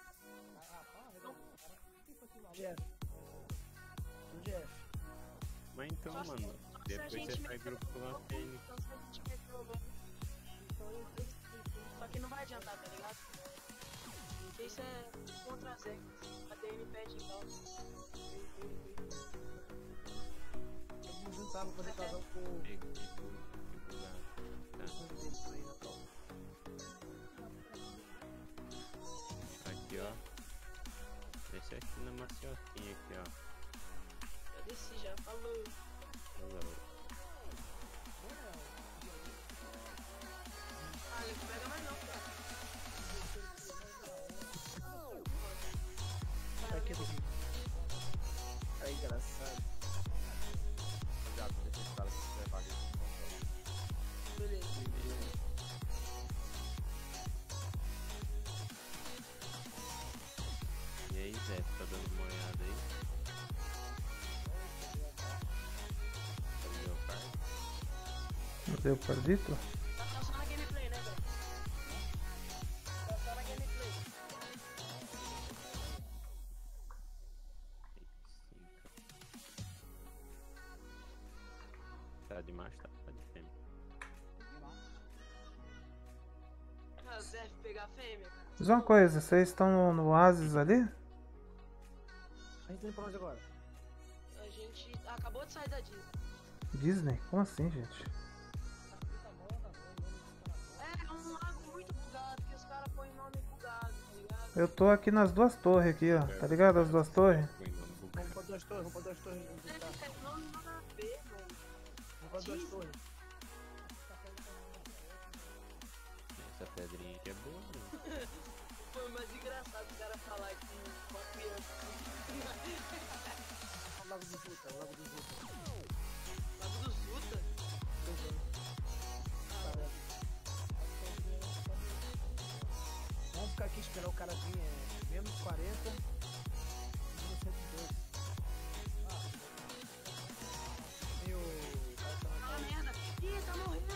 Jeff. O Jeff. Mas então, Só se- mano, só se a depois gente você faz meter grupo com a Fênix. Então se a gente meter problema. Só que não vai adiantar, tá ligado? Porque isso é contra as regras. A DM pede então. Vamos juntar, vou fazer casal com o Que bugado. Tá. dele aí, Natal. Aqui, ó. Deu perdito? Tá só na gameplay, né, velho? Tá só na gameplay. Tá de macho, tá de fêmea. Ah, você deve pegar fêmea, cara. Diz uma coisa, vocês estão no Oasis ali? A gente vem pra onde agora? A gente acabou de sair da Disney. Disney? Como assim, gente? É um lago muito bugado, que os caras põem nome bugado, tá ligado? Eu tô aqui nas duas torres aqui, ó. Tá ligado? As duas torres? Vamos pra duas torres, vamos pra duas torres. É nome nada a ver, mano. Vamos pra duas torres. Essa pedrinha aqui é boa, né? Foi mais engraçado o cara falar que uma criança. O Lago do Zuta, o Lago do Zuta. Lago do Zuta? Vamos ficar aqui esperar o cara vir, é menos 40, menos 112. Meu... Ah, merda. Ih, tá morrendo.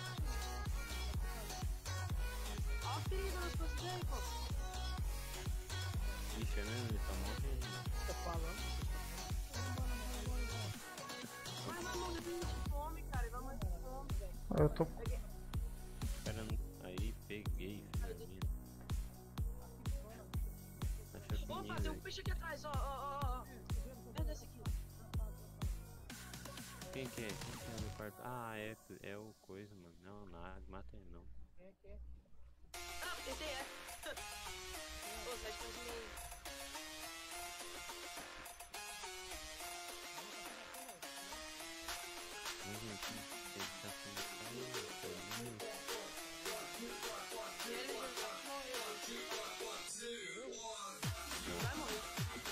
Ó o perigo nas costas dele, pô. Ixi, é mesmo? Ele tá morrendo. Tô falando. Vai morrer de fome, cara. Ele vai morrer de fome, velho. Eu tô. Cara, aí peguei, filhinha. Opa, tem um peixe aqui atrás, ó. É desse aqui. Quem que é? Quem que é no quarto? Ah, é o coisa, mano. Não, nada, mata ele não. Ah, tentei, é. Ô, sai de perto de mim. Ele tá com... Vai morrer.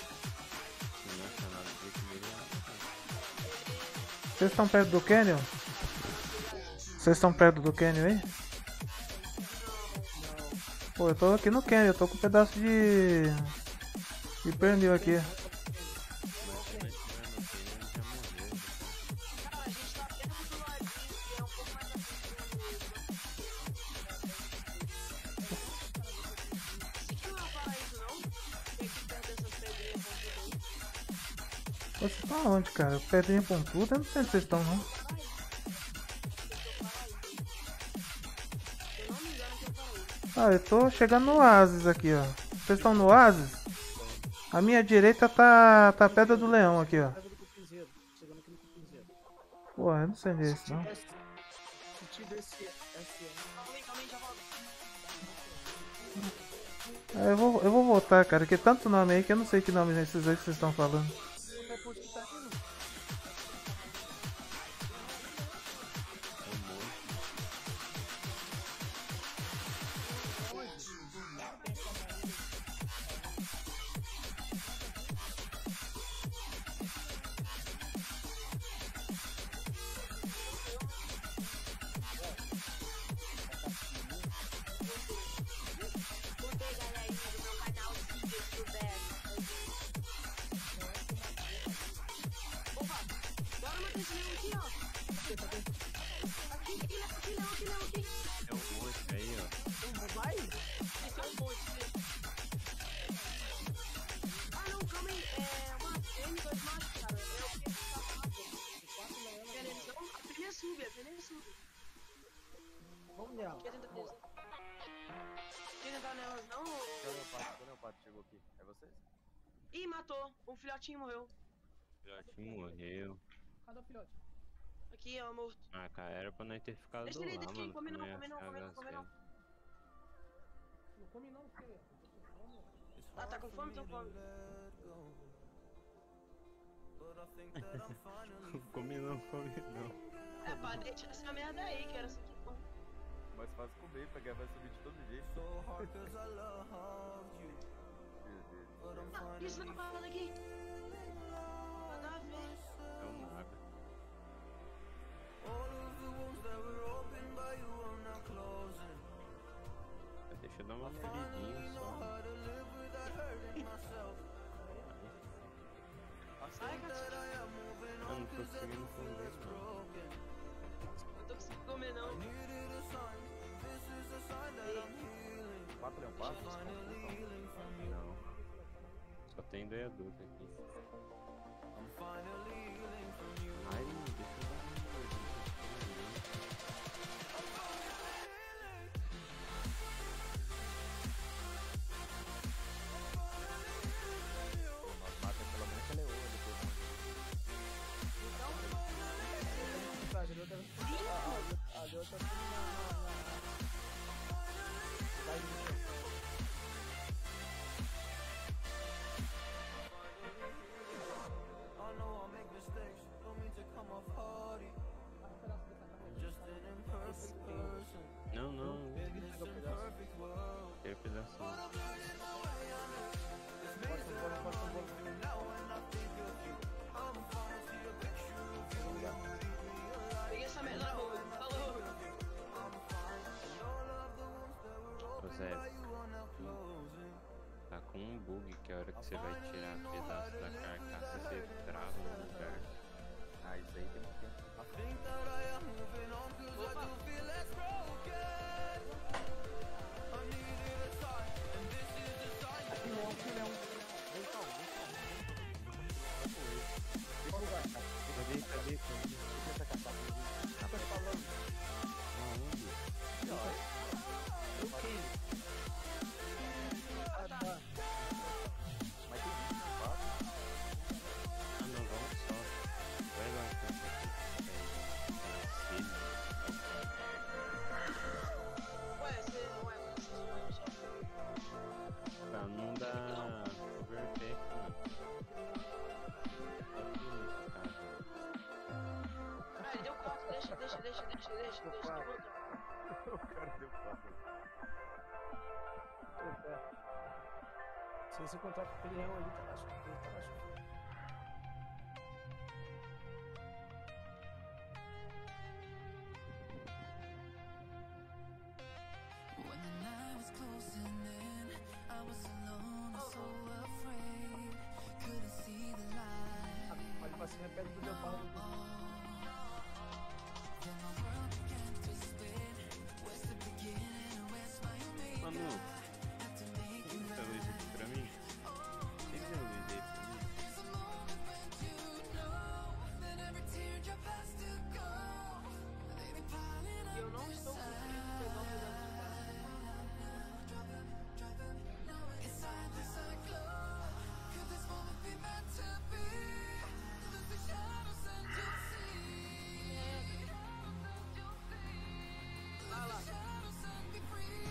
Vocês estão perto do Canyon? Vocês estão perto do Canyon aí? Pô, eu tô aqui no Canyon, eu tô com um pedaço de pernil aqui. Você tá onde, cara? Pedrinha pontuda? Eu não sei onde vocês estão, não. Ah, eu tô chegando no Oasis aqui, ó. Vocês estão no Oasis? A minha direita tá a Pedra do Leão aqui, ó. Pô, eu não sei onde é esse, não. Ah, eu vou voltar, cara, que tanto nome aí que eu não sei que nome é esses aí que vocês estão falando. Vamos nela. Quer tentar nelas, não? Cadê o pato chegou aqui? É vocês? Ih, matou. Um filhotinho morreu. O filhotinho morreu. Cadê o filhote? Aqui, ó, morto. Ah, cara, era pra nós ter ficado Deixa lá, ele, deixa ele. mano. Come não, não ia come não, ficar come não, come não. gastando. Não come não, filho. Ah, tá com fome? Então come. Come não. É, pá, deixa essa merda aí, que era assim que come. Mais fácil comer, porque vai subir de todo jeito. Ah, isso não fala daqui. Nada a ver. É um mago. Deixa eu dar uma feridinha só. Ai, gatinho. Eu não tô conseguindo comer, não. Não tô conseguindo comer, não. tem dois adultos aqui. Ai, deixa eu dar uma coisa. Nós mata pelo menos a leoa depois. A leoa tá tudo na... Vai no chão. Não, não. Quero pedaço. Peguei essa merda na boca. Falou. Ô Zé, tá com um bug que a hora que você vai tirar pedaço da carcaça, você trava no lugar. Ah, isso aí tem um tempo. Cadê? Essa caçapa tá falando. O quê? Ah, tá. Mas tem vídeo no papo. Ah, não, vamos só. Vai lá, Ué, você não é só. pra não dar overpack, mano. Ah, ele deu 4, deixa. O cara deu papo. Se você encontrar com aquele leão ali, tá lá, ele tá lá. When the night was closing in, I was alone and so afraid. Couldn't see the light. Olha pra cima, perto do meu pau. Then my world began to spin. Where's the beginning and where's my omega? Manu, Had to make tem it que fazer isso aqui pra mim? Tem que fazer isso aí pra mim? There's a moment when you know that every teardrop has to go. They be piling up Eu não estou conseguindo pegar o melhor do inside this glow. Could this moment be meant to be? Look the shadows and you'll see. Vai lá. Shadows and be free.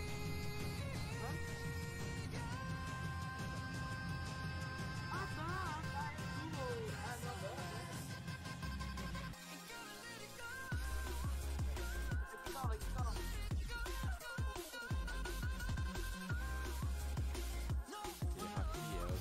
Ah, tá. E Rafael,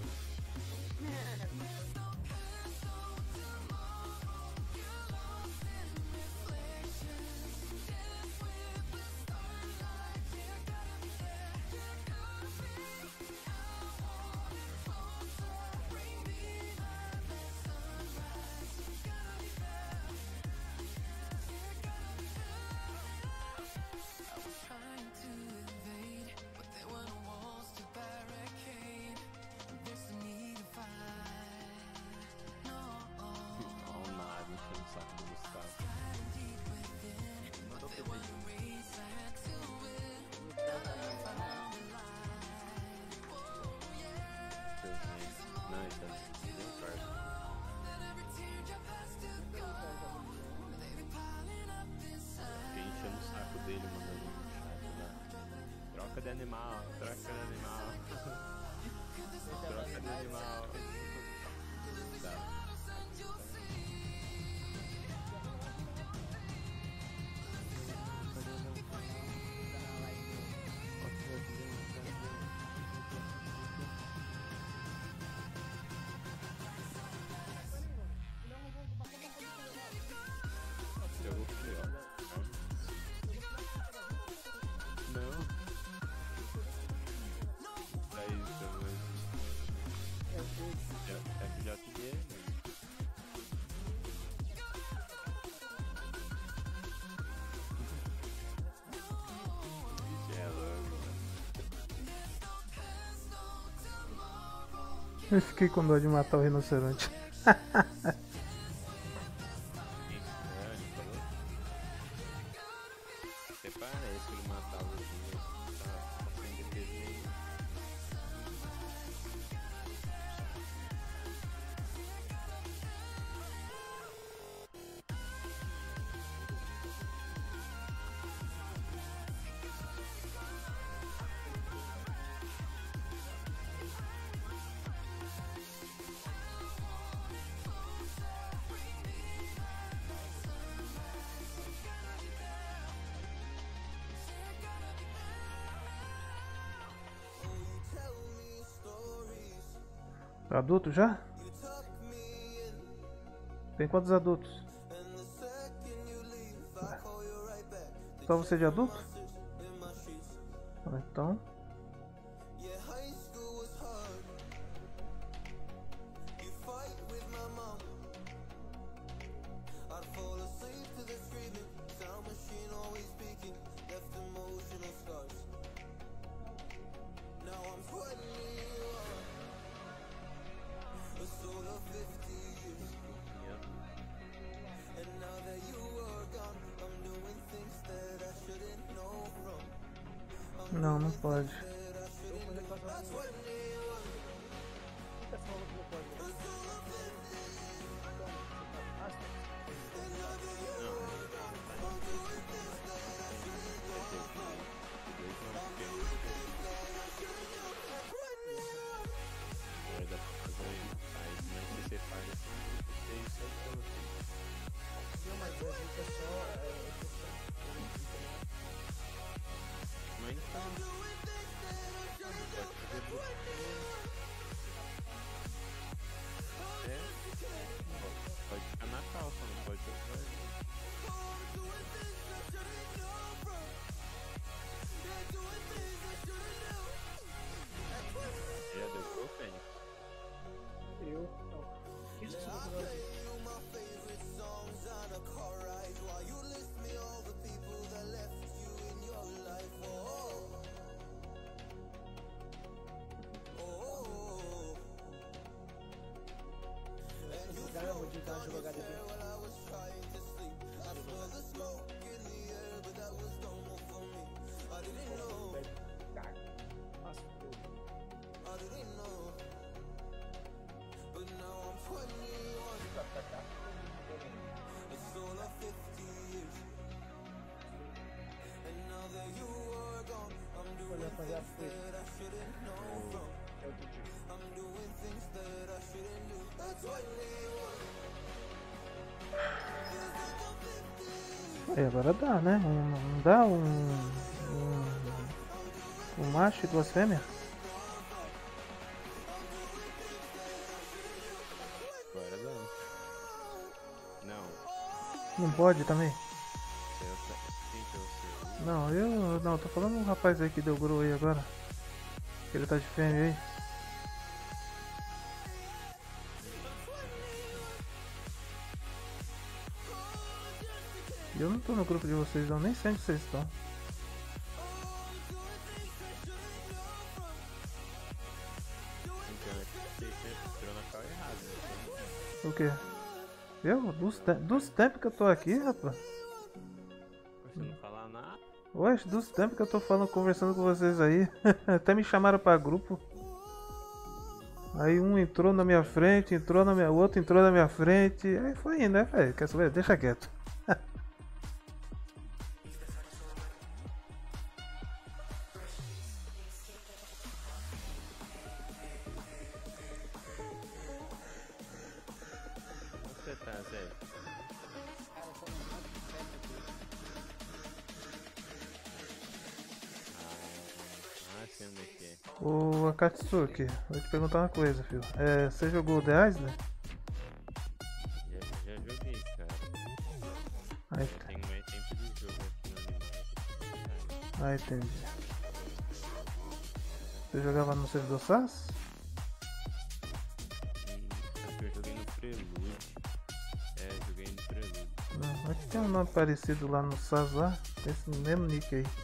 Trying to invade, but there were no walls to barricade. There's the need to fight. No, ó o nada enchendo o saco do Gustavo. hiding deep within, but there was a race I had to win. Now I found the light. Whoa, yeah. Não, ele tá bem forte. That every teardrop has to go. They be piling up inside. Fiquei enchendo o saco dele, mandando um chat lá. Troca de animal, troca de animal. Troca de animal. Tá. Eu vou comer, ó. Não. Pra isso, mas... É FJD, né? Eu fiquei com dó de matar o rinoceronte. Até parece que ele matava os dias. Tá sem defesa nenhuma. Adulto já? Tem quantos adultos? Só você de adulto? Então. Não, não pode. Pode ficar na calça, não pode ter. Já deu pro Fênix? Eu? Não. O que você está fazendo? Eu vou tentar jogar dele. Olha, rapaziada, foi. É outro dia. É, agora dá, né? Não dá um macho e duas fêmeas? Agora dá. Não. Não pode também? Quem que é o seu? Não, eu não, tô falando um rapaz aí que deu grow aí agora. Ele tá de fêmea aí. Eu não tô no grupo de vocês, eu nem sei onde vocês estão. Entrou na cal errada, né? O quê? Eu? Dos tempos que eu tô aqui, rapaz. Você não falar nada? Oxe, dos tempos que eu tô falando, conversando com vocês aí. Até me chamaram pra grupo. Aí um entrou na minha frente, o outro entrou na minha frente. Aí foi indo, né, velho? Quer saber? Deixa quieto. Você tá, Zé? Sendo aqui. Ô Akatsuki, vou te perguntar uma coisa, filho. Você jogou The Island? Já joguei, cara. Aí, Já tenho mais tempo de jogo aqui no Animais. ah, entendi. Você jogava no servidor SAS? Acho que eu joguei no Prelude. Joguei no Prelude. Não, aqui tem um nome parecido lá no SAS lá. Esse mesmo nick aí.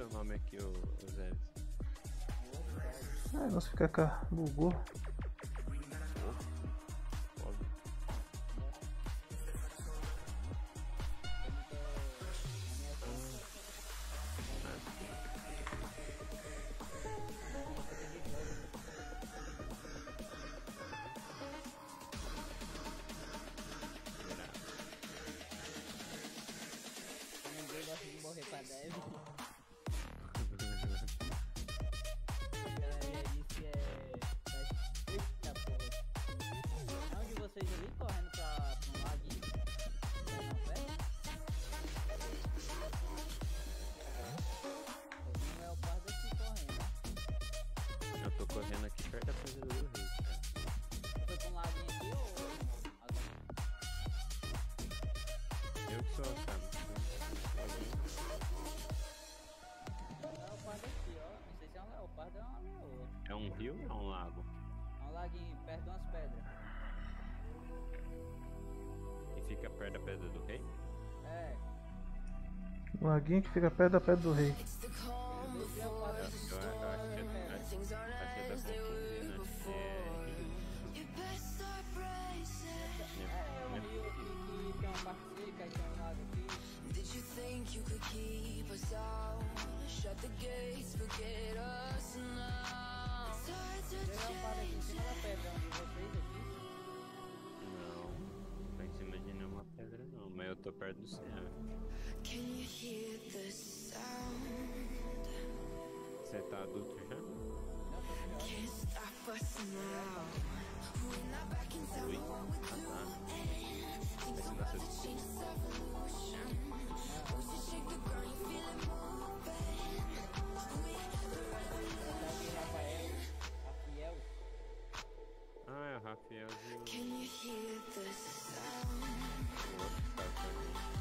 seu nome aqui, o Zé? Ah, nossa, fica cá, bugou. Óbvio. Ninguém gosta de morrer pra dev. A galera disse que é. Eita porra. Onde vocês ali correndo pra um laguinho? Não, velho? Tem um leopardo aqui correndo. Eu tô correndo aqui perto da Pedra do Rei, cara. Foi pra um laguinho aqui ou. Eu que sou a cara. Leopardo aqui, ó. Não sei se é um leopardo ou é uma leoa. É um rio ou é um lago? É um laguinho perto de umas pedras. E fica perto da Pedra do Rei? É. O laguinho que fica perto da Pedra do Rei. Eu acho que tá confundindo, acho que É um rio que tem uma parte seca e tem um lago aqui. Did you think you could keep us out? Shut the gates, forget us now. It's hard to Tem uma parte aqui em cima da pedra onde vocês aqui. Não, tá em cima de nenhuma pedra não, mas eu tô perto do céu. Can you hear the sound? Você tá adulto já? Can't stop us now. We're not back in town. Ui, Things about to change, it's evolution. Once you shake the ground, you feel it moving. Rafael. Ah, é o Rafaelzinho. Can you hear the sound? O outro cara tá ali.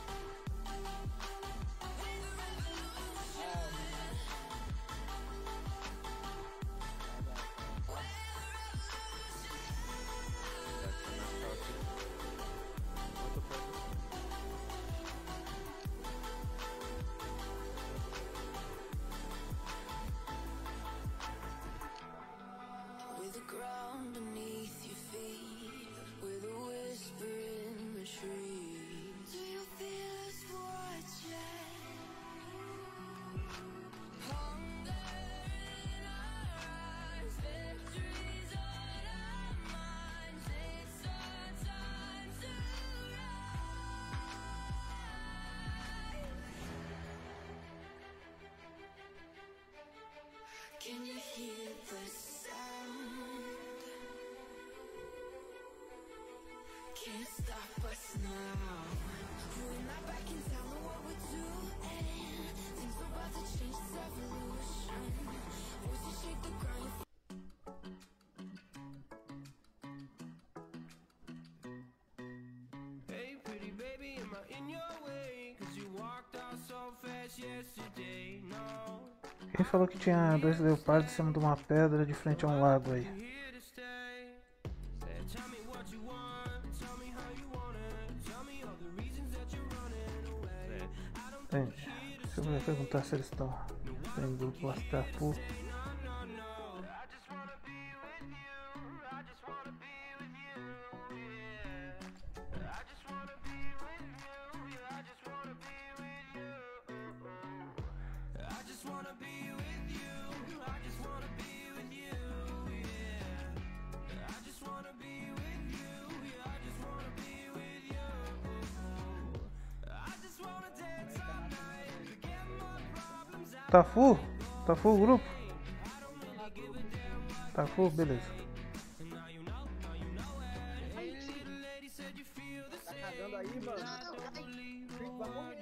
With the ground beneath your feet, with a whisper in the trees. Do you feel us watching? Hunger in our eyes, victories on our minds. It's our time to rise. Can you hear the sound? Can't stop us now. We're not back in town, know what we're doing. Things are about to change, it's evolution. Once you shake the ground, you Hey, pretty baby, am I in your way? 'Cause you walked out so fast yesterday. No. Quem falou que tinha dois leopardos em cima de uma pedra de frente a um lago aí? Here to stay. Tell me what you want. Tell me how you want it. Tell me all the reasons that you're running away. I don't Gente, se eu ia perguntar se eles estão em grupo WhatsApp. no, no, no. I just wanna be with you. I just wanna be with you. Yeah. I just wanna be with you. Yeah, I just wanna be with you. I just wanna be with you. I just wanna be with you. Yeah. I just wanna be with you. Yeah, I just wanna be with you. I just wanna dance all night. Forget my problems. Tá full? Tá full o grupo? Tá full? Beleza. Tá cagando aí, mano? Vai morrer.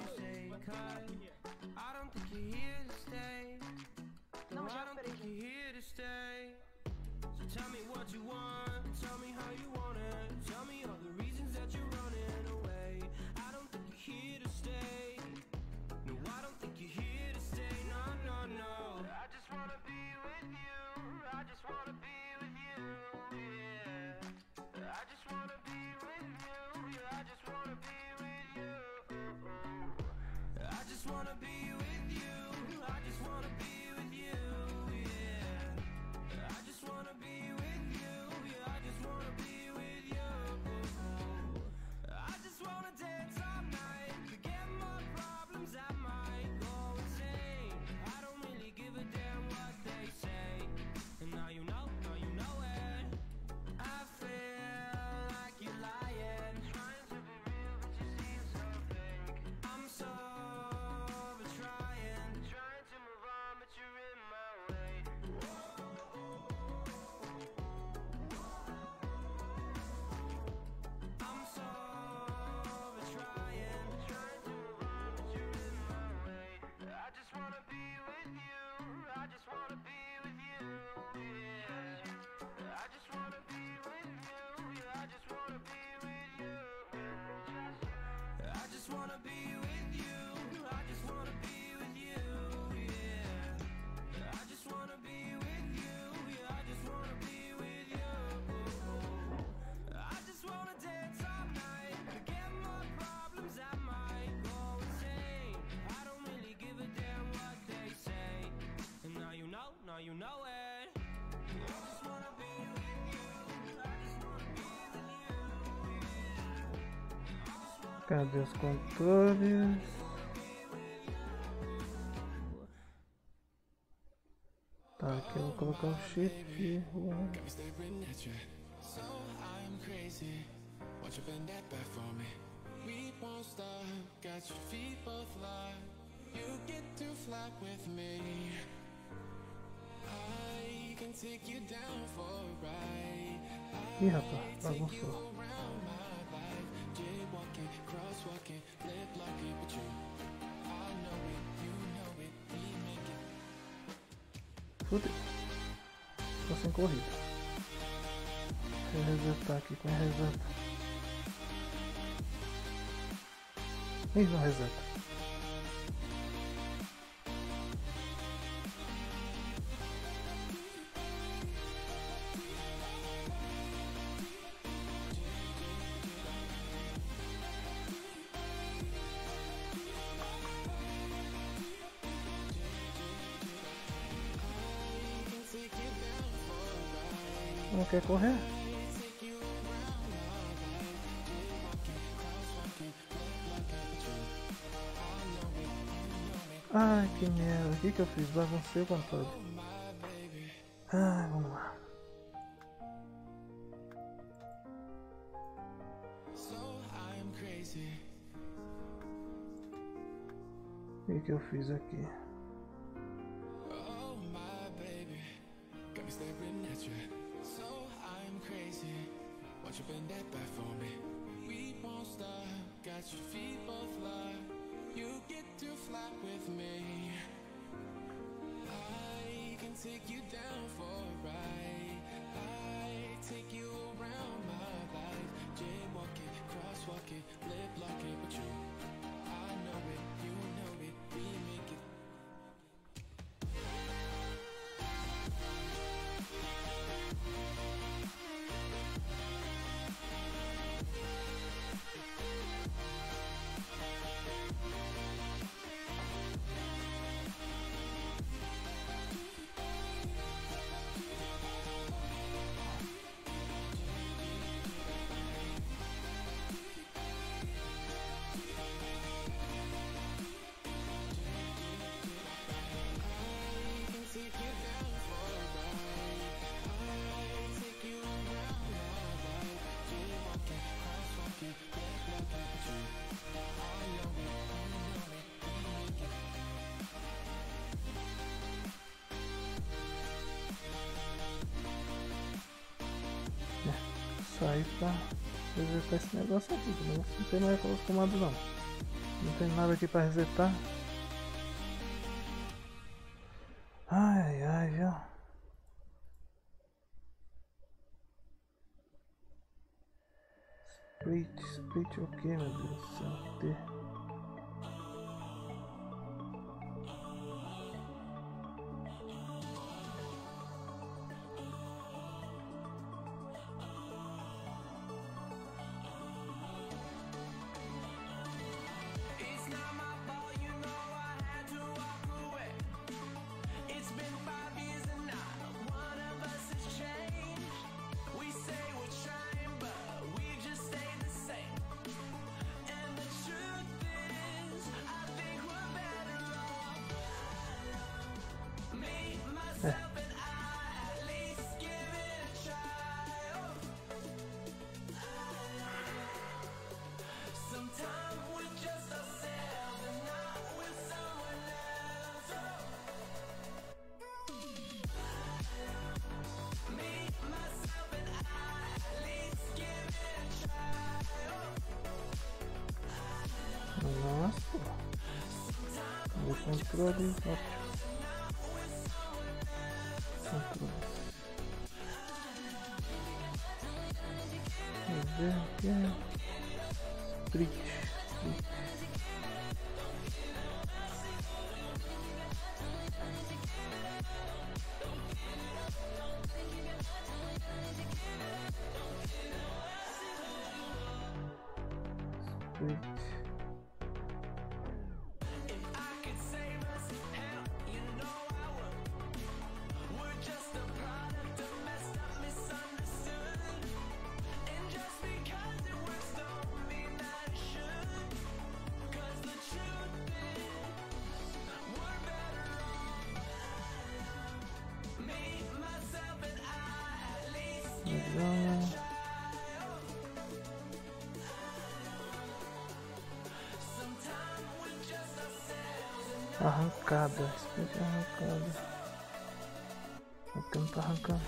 I don't think you're here to stay. Não, I já don't peraí. think you're here to stay. So tell me what you want. Tell me how you want it. Tell me all the reasons that you're running away. I don't think you're here to stay. No, I don't think you're here to stay. No, no, no. I just wanna be with you. I just wanna be with you. Yeah. I just wanna be with you. Yeah, I just wanna be with you. I just wanna be with you. I wanna be with you, yeah. I just wanna be with you, yeah. I just wanna be with you. I just wanna dance all night, forget my problems, I might go insane. I don't really give a damn what they say. And now you know it. I feel like you're lying, trying to be real but you seem so fake. I'm so over trying to move on but you're in my way. I'm so over trying to move on but you're in my way. I just wanna be with you, I just wanna be with you, yeah. I just wanna be with you, yeah. I just wanna be with you. I just wanna be with you, I just wanna be with you, yeah. I just wanna be with you, yeah. I just wanna be with you. I just wanna dance all night, forget my problems, I might go insane. I don't really give a damn what they say. And now you know it. I just wanna be with you, I just wanna be with you. Cadê os controles? Tá, aqui eu vou colocar o chip. Got me staring at you, so I'm crazy. Won't you bend that back for me? We won't stop, got your feet both locked. You get to fly with me. I can take you down for a ride. Ih, rapaz, bagunçou. Around my life, jaywalking, crosswalking, lip locking with you. I know it, you know it, we make it. Fudeu. Tô sem corrida. Deixa eu resetar aqui com a reseta. Ih, não reseta. Não quer correr? Ai, que merda. O que eu fiz? Baguncei o controle. Ai, vamos lá. O que eu fiz aqui? Oh my baby, got me staring at you, so I'm crazy. Won't you bend that back for me? We won't stop, got your feet both locked. You get to fly with me. I can take you down for a ride. I take you around my life, jaywalking, crosswalking, lip locking with you. I know it, you know it, we make it. Sair pra resetar esse negócio aqui, não tem mais aquelas comandos não. Não tem nada aqui pra resetar. Ai, ai, viu? Split o que, meu Deus do céu? T. It's not my fault, you know I had to walk away. Controle, ótimo. Controle. Vamos ver o que é. Split. Arrancada, espécie de arrancada. Aqui não tá arrancando.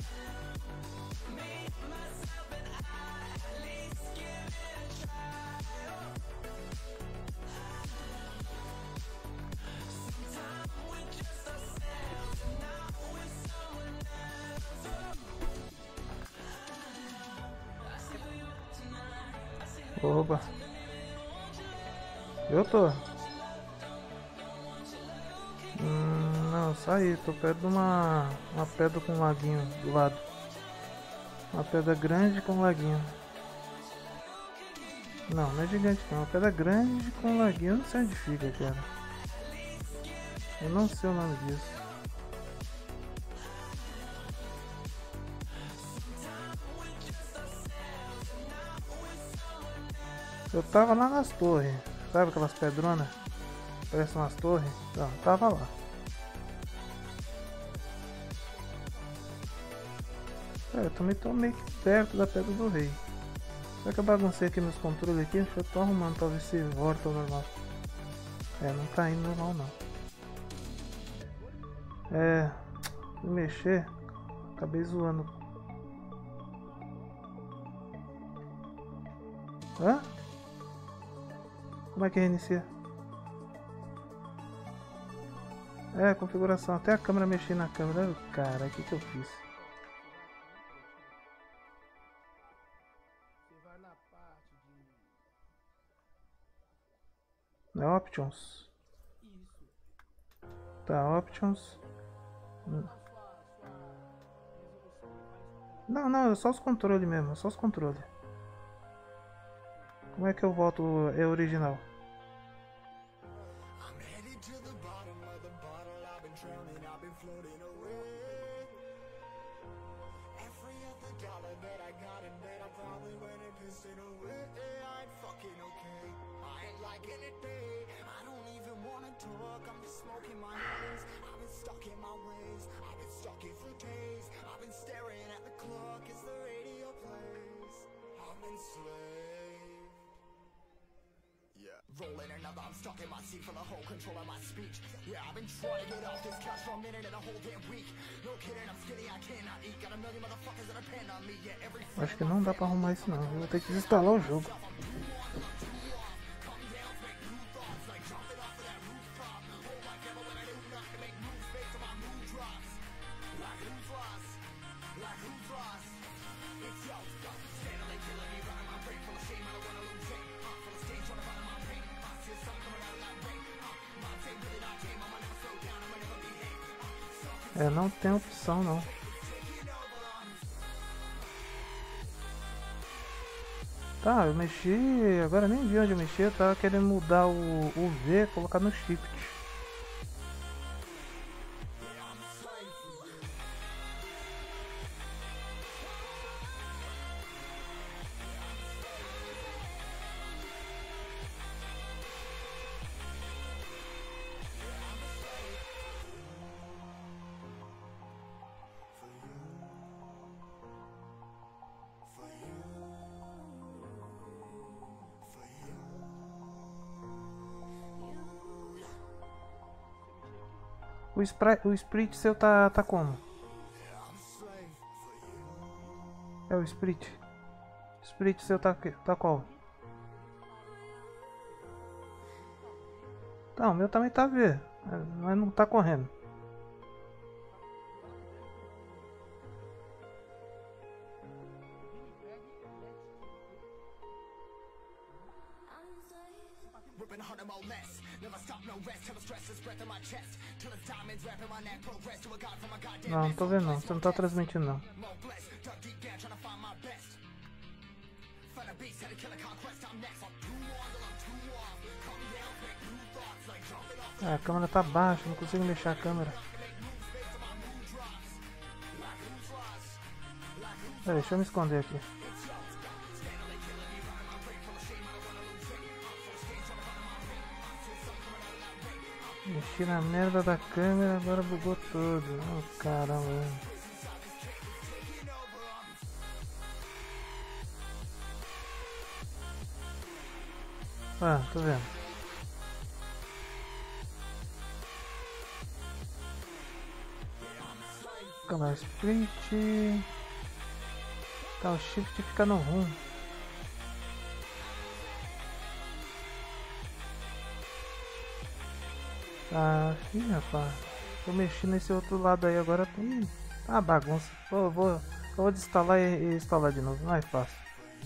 Oba! Eu tô. Não, saí, tô perto de uma pedra com um laguinho do lado. Uma pedra grande com um laguinho. Não, não é gigante não, uma pedra grande com um laguinho, eu não sei onde fica, cara. Eu não sei o nome disso. Eu tava lá nas torres, sabe aquelas pedronas? Parecem umas torres? Não, tava lá. Eu também tô meio que perto da Pedra do Rei. Só que eu baguncei aqui meus controles aqui, eu tô arrumando, talvez se volta ao normal. Não tá indo normal não. Se mexer, acabei zoando. Hã? Como é que reinicia? Configuração, até a câmera mexer na câmera. Cara, o que eu fiz? É Options. Tá, Options. Não, é só os controles mesmo, é só os controles. Como é que eu volto original? Rolling another, I'm stuck in my seat for the whole control of my speech. Yeah, I've been trying to get off this couch for a minute and a whole damn week. No kidding, I'm skinny, I cannot eat. Got a million motherfuckers that depend on me. Yeah, every Acho que não dá pra arrumar isso não, eu vou ter que desinstalar o jogo. Não tem opção não. Tá, eu mexi, agora nem vi onde eu mexi, eu tava querendo mudar o V, colocar no Shift. O split seu tá como? O split. O split seu tá qual? Então, o meu também tá V, mas não tá correndo. Ripping harder, more less. Never stop, no rest. Till the stress is breath in my chest. Till the diamonds wrapping my neck. Progress to a god from a goddamn. Não, não tô vendo não. Você não tá transmitindo não. More blessed. Dug deep down, trying to find my best. Find a beast, had to kill a conquest. I'm next. I'm too on till I'm too off. Call me down, make new thoughts like jumping off. A câmera tá baixa, não consigo mexer a câmera. Pera, deixa eu me esconder aqui. Mexi na merda da câmera, agora bugou tudo. Oh, caramba. Ah, tô vendo. Câmera split. Tá, o shift fica no room. Ah, sim, rapaz. Tô mexendo nesse outro lado aí agora. Tá uma bagunça. Eu vou desinstalar e instalar de novo. Mais fácil.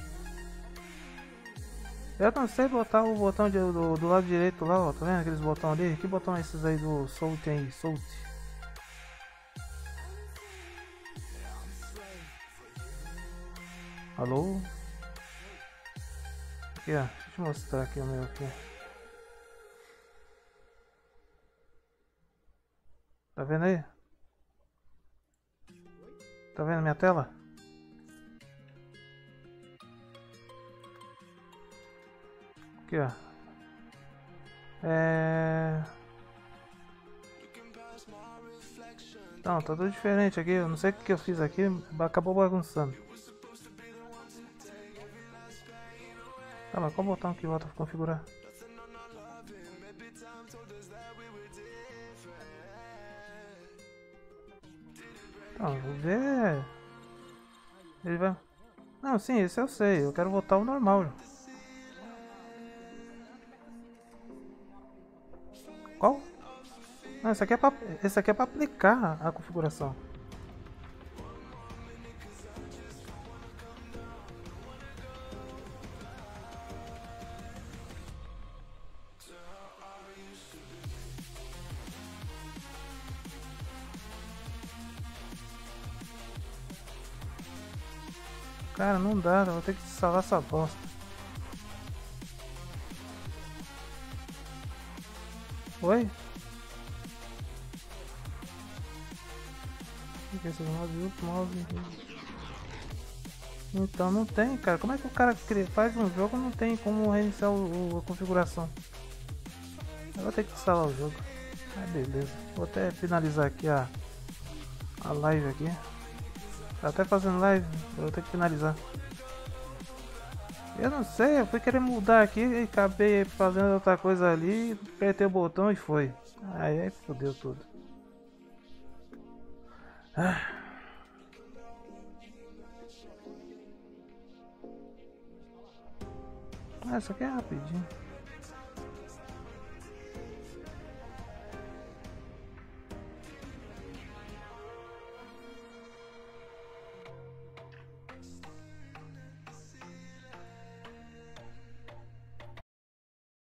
Eu não sei botar o botão do lado direito lá, ó. Tá vendo aqueles botões ali? Que botão é esses aí do Solt aí? Solt. Alô? Aqui, ó. Deixa eu mostrar aqui o meu aqui. Tá vendo aí? Tá vendo minha tela? Aqui, ó. Não, tá tudo diferente aqui. Eu não sei o que eu fiz aqui. Acabou bagunçando. Tá, mas qual botão que volta pra configurar? Não, vou ver. Ele vai. Não, sim, esse eu sei. Eu quero voltar ao normal. Qual? Não, esse aqui é pra aplicar a configuração. Cara, não dá, eu vou ter que instalar essa bosta. Oi? O que é esse mouse? Então não tem, cara. Como é que o cara faz um jogo e não tem como reiniciar a configuração? Eu vou ter que instalar o jogo. Ah, beleza. Vou até finalizar aqui a live aqui. Tá até fazendo live, eu vou ter que finalizar. Eu não sei, eu fui querer mudar aqui e acabei fazendo outra coisa ali, apertei o botão e foi. Aí fodeu tudo. Essa aqui é rapidinho.